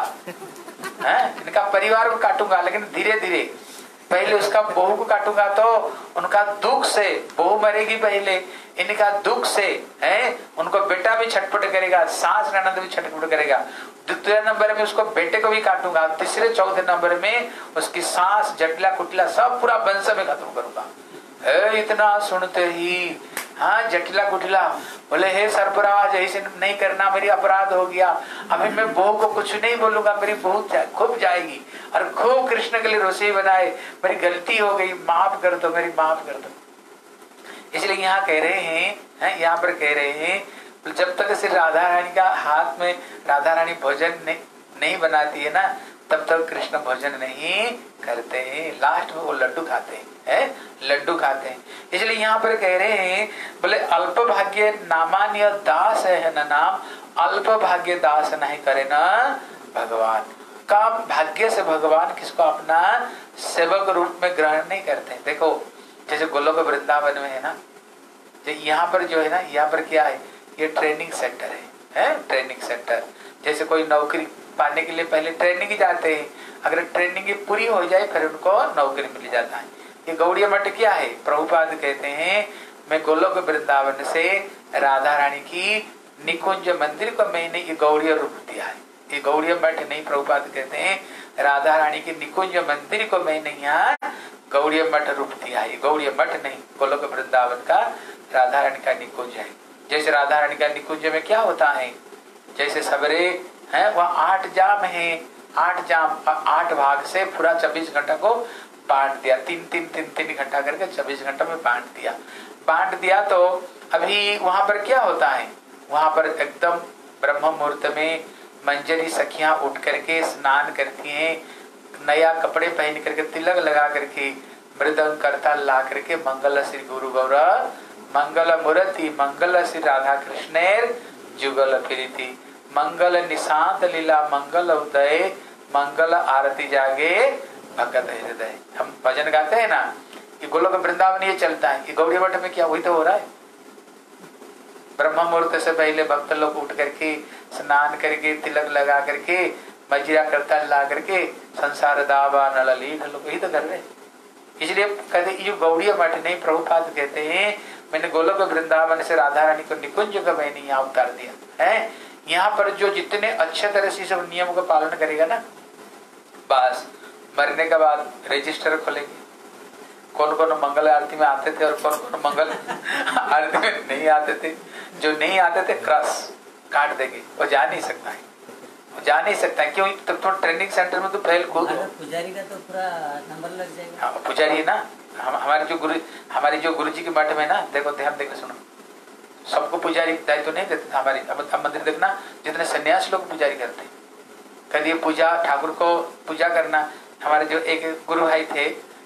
A: हैं इनका परिवार को काटूंगा, लेकिन धीरे धीरे, पहले उसका बहू को काटूंगा तो उनका दुख से, बहू मरेगी पहले, इनका दुख से है उनको बेटा भी छटपट करेगा, सास ननद भी छटपट करेगा। द्वितीय नंबर में उसको बेटे को भी काटूंगा, तीसरे चौथे नंबर में उसकी सास जटिला कुटिला सब पूरा वंश में खत्म करूंगा। ए, इतना सुनते ही हाँ जटिला कुटिला बोले हे सर्पराज ऐसे नहीं करना, मेरी अपराध हो गया, अभी मैं बहू को कुछ नहीं बोलूंगा, मेरी बहू खूब जाएगी और खूब कृष्ण के लिए रसोई बनाए, मेरी गलती हो गई, माफ कर दो, मेरी माफ कर दो। इसलिए यहाँ कह रहे हैं, हैं यहाँ पर कह रहे हैं जब तक सिर्फ राधा रानी का हाथ में राधा रानी भोजन नहीं, नहीं बनाती है ना, तब तक कृष्ण भोजन नहीं करते हैं, लास्ट में वो लड्डू खाते हैं, है? लड्डू खाते हैं। इसलिए यहाँ पर कह रहे हैं बोले अल्प भाग्य नामान्य दास है न नाम, अल्प भाग्य दास नहीं करे न भगवान। का भाग्य से भगवान किसको अपना सेवक रूप में ग्रहण नहीं करते। देखो जैसे गोलोक वृंदावन में है ना, यहाँ पर जो है ना, यहाँ पर क्या है, ये ट्रेनिंग सेंटर है, है? Training centre. जैसे कोई नौकरी पाने के लिए पहले ट्रेनिंग जाते हैं, अगर ट्रेनिंग पूरी हो जाए फिर उनको नौकरी मिल जाता है। ये गौड़ीय मठ क्या है? प्रभुपाद कहते हैं मैं गोलोक वृंदावन से राधा रानी की निकुंज मंदिर को मैंने ये गौड़ीय रूप दिया है। ये गौड़ीय मठ नहीं, प्रभुपाद कहते हैं राधा रानी की निकुंज मंदिर को मैंने यहाँ गौड़ीय मठ रूप दिया है। गौड़ीय मठ नहीं, गोलोक वृंदावन का राधा रानी का निकुंज है। जैसे राधा रानी का निकुंज में क्या होता है, जैसे सवेरे है वह आठ जाम है, आठ जाम आठ भाग से पूरा चौबीस घंटा को बांट दिया, तीन तीन तीन तीन घंटा करके चौबीस घंटा में बांट दिया बांट दिया तो अभी वहां पर क्या होता है, वहां पर एकदम ब्रह्म मुहूर्त में मंजरी सखियां उठ करके स्नान करती हैं, नया कपड़े पहन करके तिलक लगा करके मृदंग करताल ला करके मंगल श्री गुरु गौरा मंगल मूर्ति मंगल श्री राधा कृष्णेर जुगल प्रीति मंगल निशांत लीला मंगल उदय मंगल आरती जागे भगत हृदय। हम भजन गाते हैं ना, ये गोलोक वृंदावन ये चलता है। ये गौड़ी मठ में क्या वही तो हो रहा है। ब्रह्म मुहूर्त से पहले भक्त लोग उठ करके स्नान करके तिलक लगा करके मजीरा करताल ला करके संसार दावा नल लीन लोग यही तो कर रहे। इसलिए कहते ये गौड़ीय मठ नहीं, प्रभुपाद कहते हैं मैंने गोलोक वृंदावन से राधा रानी को निकुंज का मैंने यहाँ उतार दिया है। यहाँ पर जो जितने अच्छे तरह से सब नियमों का पालन करेगा ना, बस मरने के बाद रजिस्टर खोलेंगे कौन कौन मंगल आरती में आते थे और कौन कौन मंगल आरती में नहीं आते थे। जो नहीं आते थे क्रॉस काट देंगे, वो जा नहीं सकता है, वो जा नहीं सकता है। क्यों? तो, तो ट्रेनिंग सेंटर में तो पहले खुद
C: पुजारी का तो पूरा नंबर लग जाएगा।
A: हाँ, पुजारी है ना। हम हमारे जो गुरु हमारे जो गुरु जी के मठ में ना, देखो ध्यान देकर सुनो, सबको पुजारी दायित्व तो नहीं देते। हमारे अब मंदिर देखना, जितने सन्यास लोग पुजारी करते, कभी पूजा ठाकुर को पूजा करना। हमारे जो एक गुरु भाई थे,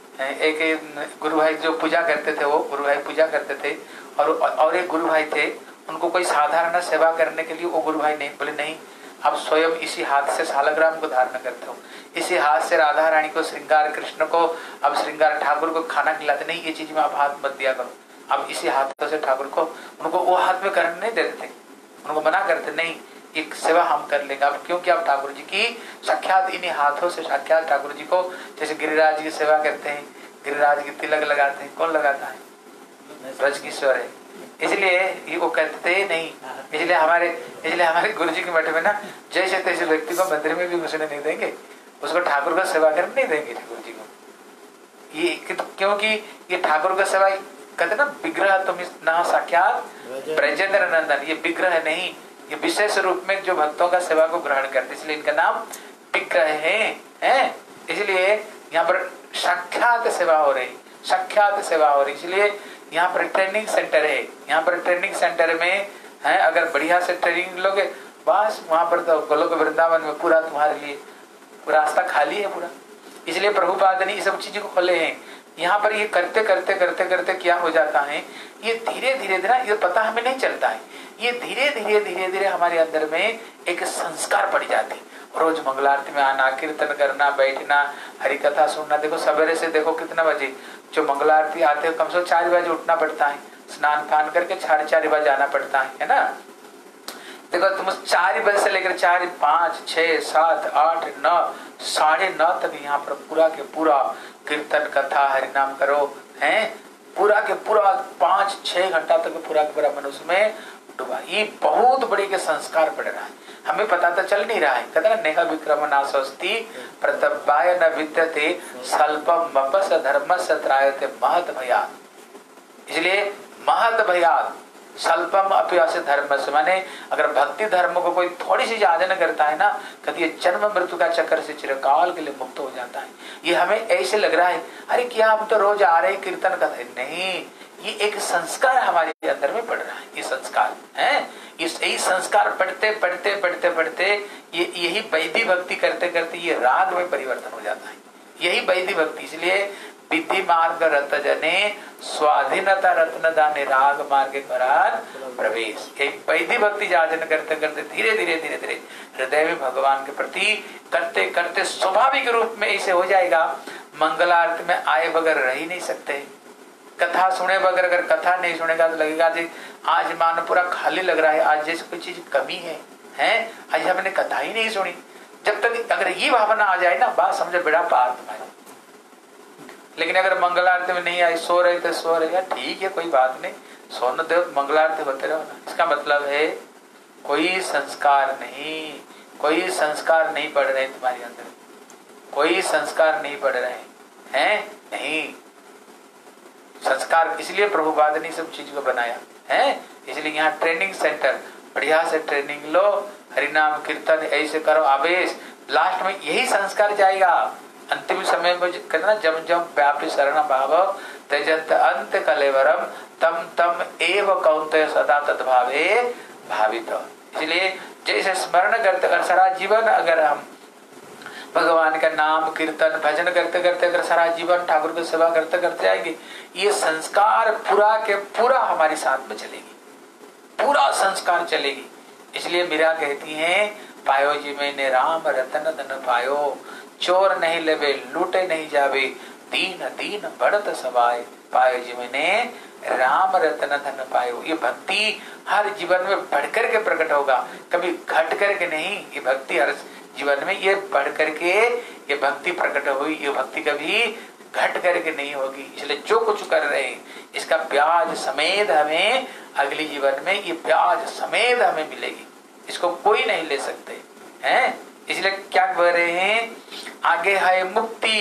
A: एक गुरु भाई जो पूजा करते थे, वो गुरु भाई पूजा करते थे और और एक गुरु भाई थे, उनको कोई साधारण सेवा करने के लिए वो गुरु भाई नहीं बोले नहीं, आप स्वयं इसी हाथ से सालग्राम को धारण करते हो, इसी हाथ से राधा रानी को श्रृंगार कृष्ण को अब श्रृंगार ठाकुर को खाना खिलाते, नहीं ये चीज में आप हाथ मत दिया करो, अब इसी हाथों से ठाकुर को, उनको वो हाथ में करने नहीं देते थे, उनको मना करते नहीं एक सेवा हम कर लेंगे। अब क्योंकि आप ठाकुर जी की साक्षात इन्हीं हाथों से साक्षात ठाकुर जी को, जैसे गिरिराज की सेवा करते हैं, गिरिराज की तिलक लगाते हैं, कौन लगाता है? ब्रज किशोर है। इसलिए ये वो कहते थे नहीं, इसलिए हमारे इसलिए हमारे गुरु जी के मठ में ना जैसे तैसे व्यक्ति को मंदिर में भी घुसने नहीं देंगे, उसको ठाकुर का सेवा करने नहीं देंगे ठाकुर जी को। ये क्योंकि ये ठाकुर का सेवा कहते ना विग्रह तुम ना साक्षात ब्रजेंद्र नंदन, ये विग्रह नहीं, ये विशेष रूप में जो भक्तों का सेवा को ग्रहण करते, इसलिए इनका नाम विग्रह है, है? इसलिए यहाँ पर साक्षात सेवा हो रही, साक्षात सेवा हो रही। इसलिए यहाँ पर ट्रेनिंग सेंटर है, यहाँ पर ट्रेनिंग सेंटर में है, अगर बढ़िया से ट्रेनिंग लोगे बस वहां पर तो गोलोक वृंदावन में पूरा तुम्हारे लिए रास्ता खाली है पूरा। इसलिए प्रभुपाद ने ये सब चीजें को खोले हैं। यहाँ पर ये करते करते करते करते क्या हो जाता है, ये धीरे धीरे धीरे ये पता हमें नहीं चलता है, ये धीरे धीरे धीरे धीरे हमारे अंदर में एक संस्कार पड़ जाती। रोज मंगलारती में आना, कीर्तन करना, बैठना, हरि कथा सुनना। देखो सवेरे से देखो कितना बजे जो मंगलारती आते हैं, कम से कम चार बजे उठना पड़ता है, स्नान पान करके साढ़े चार बजे जाना पड़ता है, है ना। देखो तुम चार बजे से लेकर चार पाँच छह सात आठ नौ साढ़े नौ तक यहाँ पर पूरा के पूरा कीर्तन कथा हरिनाम करो, हैं पूरा के पूरा पाँच छह घंटा तक पूरा के पूरा मनुष्य में डूबा। ये बहुत बड़ी के संस्कार पड़ रहा है, हमें पता तो चल नहीं रहा है। कहते ना नेहा विक्रम नास्ति प्रतब्याय न विद्यते स्वल्पम मपस धर्मस त्रायते महत भयात्। इसलिए महत भयात् स्वल्पम अपि धर्म से, माने अगर भक्ति धर्म को कोई थोड़ी सी याचना करता है ना, कभी ये जन्म मृत्यु का चक्कर से चिरकाल के लिए मुक्त हो जाता है। ये हमें ऐसे लग रहा है अरे क्या हम तो रोज आ रहे कीर्तन करते, नहीं, ये एक संस्कार हमारे अंदर में पड़ रहा है। ये संस्कार है, यही संस्कार पढ़ते पढ़ते पढ़ते पढ़ते ये यही वैधि भक्ति करते करते ये राग में परिवर्तन हो जाता है, यही वैधि भक्ति। इसलिए विधि मार्ग रत जने स्वाधीनता रत्न दाने राग मार्ग करार प्रवेश। एक वैधि भक्ति जाचन करते करते धीरे धीरे धीरे धीरे हृदय में भगवान के प्रति करते करते स्वाभाविक रूप में ऐसे हो जाएगा, मंगल आरती में आए बगैर रह ही नहीं सकते, कथा सुने बगैर, अगर कथा नहीं सुनेगा तो लगेगा जी आज मान पूरा खाली लग रहा है, आज जैसे कोई चीज कमी है, हैं आज हमने कथा ही नहीं सुनी। जब तक अगर ये भावना आ जाए ना, बात समझो बेड़ा पार तुम्हारी। लेकिन अगर मंगल आरती में नहीं आई, सो रहे थे सो रहे, ठीक है कोई बात नहीं, सोने दो, मंगल आरती होते रहो ना। इसका मतलब है कोई संस्कार नहीं, कोई संस्कार नहीं पड़ रहे तुम्हारे अंदर, कोई संस्कार नहीं पड़ रहे हैं, नहीं संस्कार। इसलिए प्रभुपाद ने सब चीज को बनाया है, इसलिए यहाँ ट्रेनिंग सेंटर, बढ़िया से ट्रेनिंग लो, हरिनाम कीर्तन ऐसे करो, आवेश, लास्ट में यही संस्कार जाएगा। अंतिम समय में कहते ना, जब जब व्यापी शरण भाव त्यजंत अंत कलेवरम तम तम एव कौन्तेय सदा तद्भावे भावित। इसलिए जैसे स्मरण करते कर सारा जीवन अगर हम भगवान का नाम कीर्तन भजन करते करते अगर सारा जीवन ठाकुर की सेवा करते करते जाएंगे, ये संस्कार पूरा के पूरा हमारे साथ में चलेगी, पूरा संस्कार चलेगी। इसलिए मीरा कहती है, पायो जी मैंने राम रतन धन पायो, चोर नहीं लेवे लूटे नहीं जावे, दीन दीन बढ़त सवाय, पायो जी मैंने राम रतन धन पायो। ये भक्ति हर जीवन में बढ़कर के प्रकट होगा, कभी घट करके नहीं। ये भक्ति हर जीवन में ये बढ़ करके ये भक्ति प्रकट हुई, ये भक्ति कभी घट करके नहीं होगी। इसलिए जो कुछ कर रहे हैं इसका ब्याज समेत हमें अगली जीवन में ये ब्याज समेत हमें मिलेगी, इसको कोई नहीं ले सकते हैं। इसलिए क्या कह रहे हैं, आगे है मुक्ति,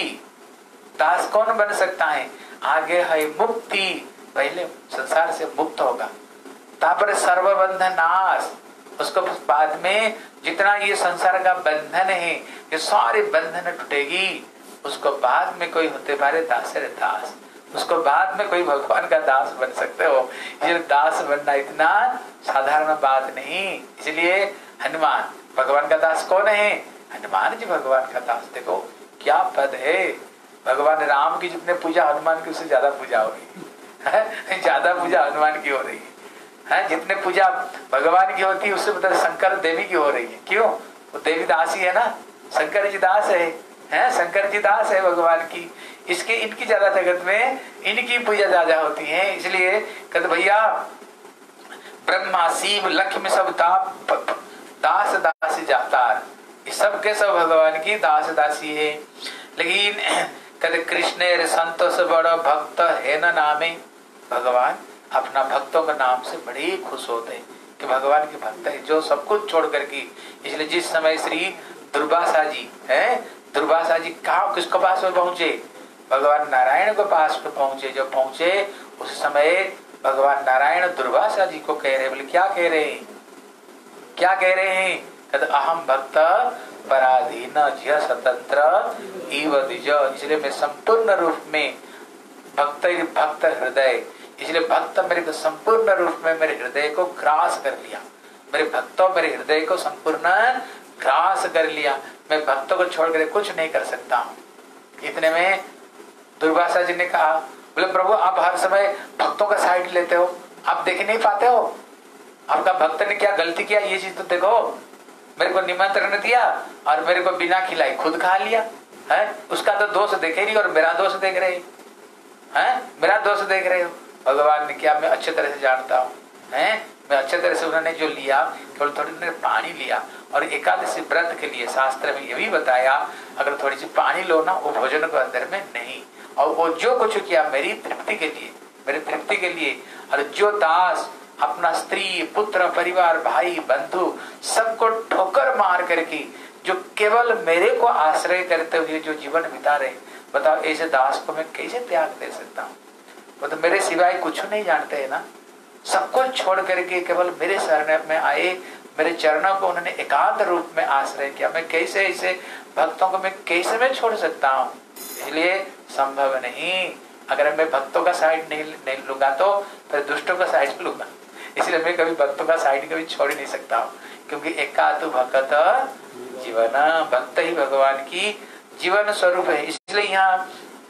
A: दास कौन बन सकता है, आगे है मुक्ति, पहले संसार से मुक्त होगा, तापर सर्वबंधन नाश, उसको बाद में जितना ये संसार का बंधन है ये सारे बंधन टूटेगी, उसको बाद में कोई होते पारे दास रे दास, उसको बाद में कोई भगवान का दास बन सकते हो। ये दास बनना इतना साधारण बात नहीं। इसलिए हनुमान भगवान का दास कौन है, हनुमान जी भगवान का दास। देखो क्या पद है, भगवान राम की जितने पूजा हनुमान की उससे ज्यादा पूजा हो रही है, ज्यादा पूजा हनुमान की हो रही है, है? जितने पूजा भगवान की होती है उससे मतलब शंकर देवी की हो रही है। क्यों, वो देवी दासी है ना, शंकर जी दास है, हैं? शंकर जी दास है भगवान की, इसके इनकी ज्यादा जगत में इनकी पूजा ज्यादा होती है। इसलिए कहते भैया ब्रह्मा शिव लक्ष्मी सब दास दासी जाता, सब के सब भगवान की दास दासी है। लेकिन कहते कृष्ण संतोष बड़ा भक्त है न नामे, भगवान अपना भक्तों के नाम से बड़े खुश होते हैं कि भगवान के भक्त है जो सब कुछ छोड़ करके। इसलिए जिस समय श्री दुर्वासा जी है, दुर्वासा जी कहा किसके पास में पहुंचे, भगवान नारायण के पास में पहुंचे। जब पहुंचे उस समय भगवान नारायण दुर्वासा जी को कह रहे, बोले क्या कह रहे हैं, क्या कह रहे हैं, कहते अहम भक्त पराधीन ज्य स्वतंत्र इव द्विज। इसलिए मैं संपूर्ण रूप में भक्त भक्त हृदय, इसलिए भक्त मेरे को संपूर्ण रूप में मेरे हृदय को ग्रास कर लिया, मेरे भक्तों मेरे हृदय को संपूर्ण ग्रास कर लिया, मैं भक्तों को छोड़ कर कुछ नहीं कर सकता हूँ। इतने में दुर्वासा जी ने कहा, बोले प्रभु आप हर समय भक्तों का साइड लेते हो, आप देख नहीं पाते हो आपका भक्त ने क्या गलती किया, ये चीज तो देखो, मेरे को निमंत्रण दिया और मेरे को बिना खिलाई खुद खा लिया है, उसका तो दोष देखे नहीं और मेरा दोष देख रहे हैं, मेरा दोष देख रहे हो। भगवान ने क्या, मैं अच्छे तरह से जानता हूँ, हैं मैं अच्छे तरह से, उन्होंने जो लिया केवल थोड़ी देर पानी लिया, और एकादशी व्रत के लिए शास्त्र में ये भी बताया अगर थोड़ी सी पानी लो ना वो भोजन को अंदर में नहीं, और वो जो कुछ किया मेरी तृप्ति के लिए, मेरी तृप्ति के लिए। और जो दास अपना स्त्री पुत्र परिवार भाई बंधु सबको ठोकर मार करके जो केवल मेरे को आश्रय करते हुए जो जीवन बिता रहे, बताओ ऐसे दास को मैं कैसे त्याग दे सकता हूँ। वो तो मेरे सिवाय कुछ नहीं जानते है ना, सब कुछ छोड़ करके केवल मेरे शरण में आए, मेरे चरणों को उन्होंने एकांत रूप में आश्रय किया, मैं कैसे ऐसे भक्तों को मैं कैसे मैं छोड़ सकता हूँ। इसलिए संभव नहीं, अगर मैं भक्तों का साइड नहीं, नहीं लूंगा तो फिर दुष्टों का साइड लूंगा। इसलिए मैं कभी भक्तों का साइड कभी छोड़ ही नहीं सकता हूँ, क्योंकि एकातु भक्त जीवन, भक्त ही भगवान की जीवन स्वरूप है। इसलिए यहाँ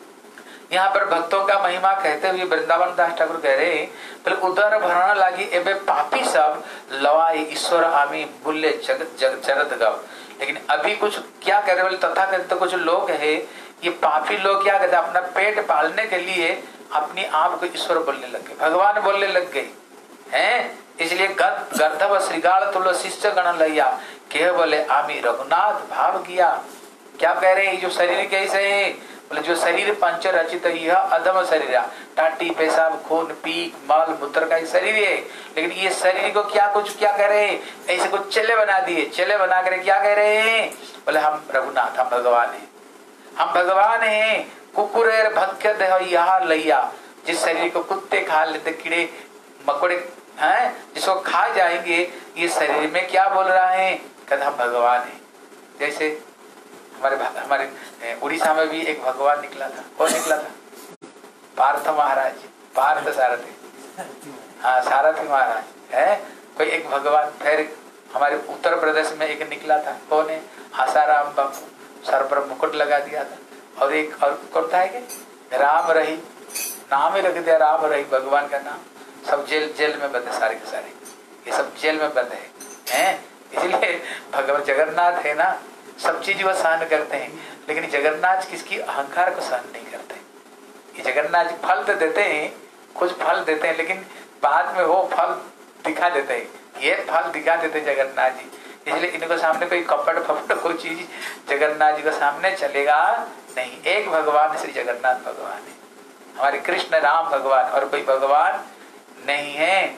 A: यहाँ पर भक्तों का महिमा कहते हुए वृंदावन दास ठाकुर कह रहे हैं, उदर भरना लागी एबे पापी सब लवाई ईश्वर आमी बुल्ले जगत जग जगत गव। लेकिन अभी कुछ क्या कर रहे, तथा कहते कुछ लोग है ये पापी लोग क्या कहते, अपना पेट पालने के लिए अपनी आप को ईश्वर बोलने लग गए, भगवान बोलने लग गए हैं। इसलिए गर्धव श्रीगाल तुलो शिष्य गण लैया के बोले आमी रघुनाथ भाव किया। क्या कह रहे हैं, जो शरीर कैसे है, बोले जो शरीर पंच रचित यह अधम शरीर, टाटी पेशाब खून पीक मल मूत्र का ही शरीर है, लेकिन ये शरीर को क्या कुछ क्या कह रहे हैं, ऐसे कुछ चले बना दिए। चले बना कर क्या कह रहे हैं, बोले हम रघुनाथ, हम भगवान हैं, हम भगवान हैं। कुकुर भक्य देह यह लैया, जिस शरीर को कुत्ते खा लेते, कीड़े मकोड़े हैं, जिसको खा जाएंगे, ये शरीर में क्या बोल रहा है, कहते हम भगवान हैं। जैसे हमारे हमारे उड़ीसा में भी एक भगवान निकला था। कौन निकला था, पार्थ महाराज, पार्थ सारथी, हाँ सारथी महाराज है कोई एक भगवान। फिर हमारे उत्तर प्रदेश में एक निकला था, कौन है, आसाराम बापू, सर पर मुकुट लगा दिया था। और एक और करता है कि राम रही, नाम ही रख दिया राम रही, भगवान का नाम। सब जेल जेल में बंद है, सारे के सारे ये सब जेल में बंद है, हैं? इसलिए भगवान जगन्नाथ है ना, सब चीज वो सहन करते हैं, लेकिन जगन्नाथ किसकी अहंकार को सहन नहीं करते। ये जगन्नाथ जी फल तो देते हैं, कुछ फल देते हैं, लेकिन बाद में वो फल दिखा देते हैं, ये फल दिखा देते हैं जगन्नाथ जी। इसलिए इनको सामने कोई कपड़ फपड़ कोई चीज जगन्नाथ जी को सामने चलेगा नहीं। एक भगवान श्री जगन्नाथ भगवान है, हमारे कृष्ण राम भगवान, और कोई भगवान नहीं है।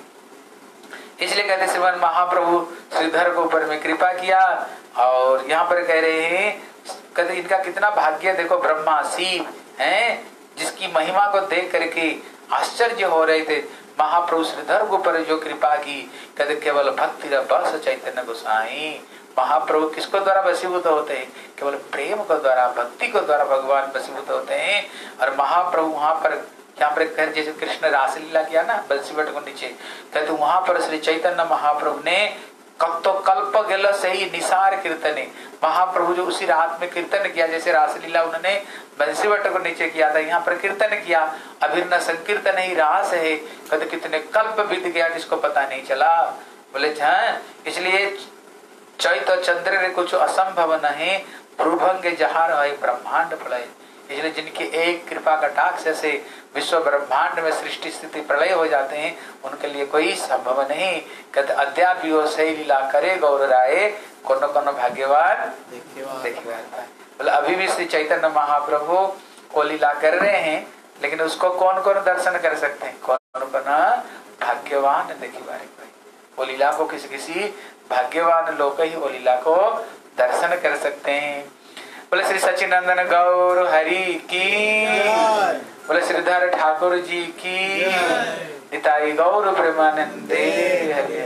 A: इसलिए कहते श्रीमान महाप्रभु श्रीधर को ऊपर में कृपा किया। और यहाँ पर कह रहे हैं, कहते इनका कितना भाग्य, देखो ब्रह्मा शिव हैं, जिसकी महिमा को देख करके आश्चर्य हो रहे थे। महाप्रभु श्रीधर को ऊपर जो कृपा की, कहते केवल भक्ति रस चैतन्य गोसाई। महाप्रभु किसको द्वारा वशीभूत होते हैं, केवल प्रेम को द्वारा, भक्ति को द्वारा भगवान वशीभूत होते हैं। और महाप्रभु वहां पर यहाँ पर कर जैसे कृष्ण रासलीला किया ना बंसीवट को नीचे, कहते वहां पर श्री चैतन्य महाप्रभु ने कब तो कल्प गेल से ही निसार कीर्तने, महाप्रभु जो उसी रात में कीर्तन किया, जैसे रासलीला उन्होंने बंसीवट को नीचे किया था, यहाँ पर कीर्तन किया। अभिन्न संकीर्तन ही रास है, कहते कितने कल्प बीत गया जिसको पता नहीं चला। बोले हाँ, इसलिए चैत चंद्र रे कुछ असंभव नहीं, भ्रुभंग जहार है ब्रह्मांड प्रलय। इसलिए जिनके एक कृपा कटाक्ष से विश्व ब्रह्मांड में सृष्टि स्थिति प्रलय हो जाते हैं, उनके लिए कोई संभव नहीं। कहते अद्यापि वो सही लीला करे गौर राय, कोनो कोनो भाग्यवान देखिवान पाए। बोले अभी भी श्री चैतन्य महाप्रभु को लीला कर रहे हैं, लेकिन उसको कौन कौन दर्शन कर सकते हैं, कौन कौन भाग्यवान देखिवान पाए। वो लीला को किसी किसी भाग्यवान लोग ही वो लीला को दर्शन कर सकते हैं। बोले श्री सचिनंदन गौर हरि की, बोले श्रीधर ठाकुर जी की, निताई गौर प्रेमानंदे हरि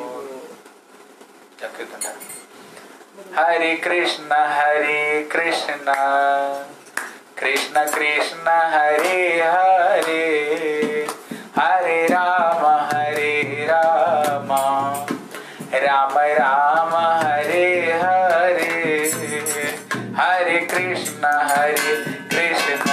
A: हरे कृष्ण हरे कृष्ण कृष्ण कृष्ण हरे हरे, हरे राम हरे राम राम राम हरे हरे, हरे कृष्ण हरे कृष्ण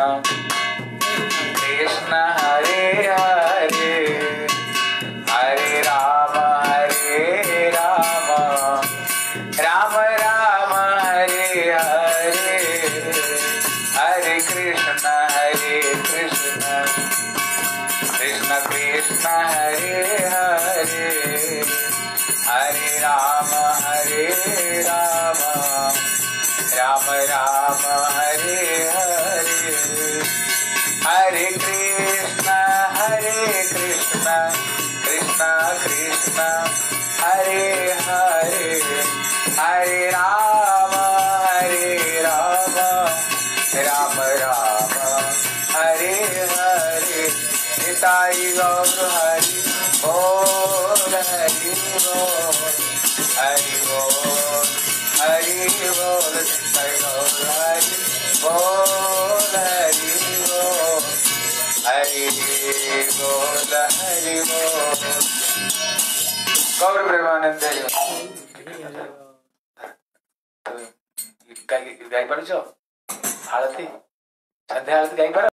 A: कृष्ण हरे हरे, हरे राम हरे राम राम राम हरे हरे, हरे कृष्ण हरे कृष्ण कृष्ण कृष्ण हरे हरे, हरे राम हरे राम राम राम हरे हरे, हरे कृष्ण हरे कृष्ण कृष्ण कृष्ण हरे हरे, हरे राम हरे राम राम राम हरे हरे। निताई गौर हरि बोल हरि बोल हरि बोल हरि बोल, निताई गौर हरि बोल हरि बोल हरि बोल हरि बोल। गौर प्रेमानंद गाई गाई पड़ो आरती संध्या आरती गाई पर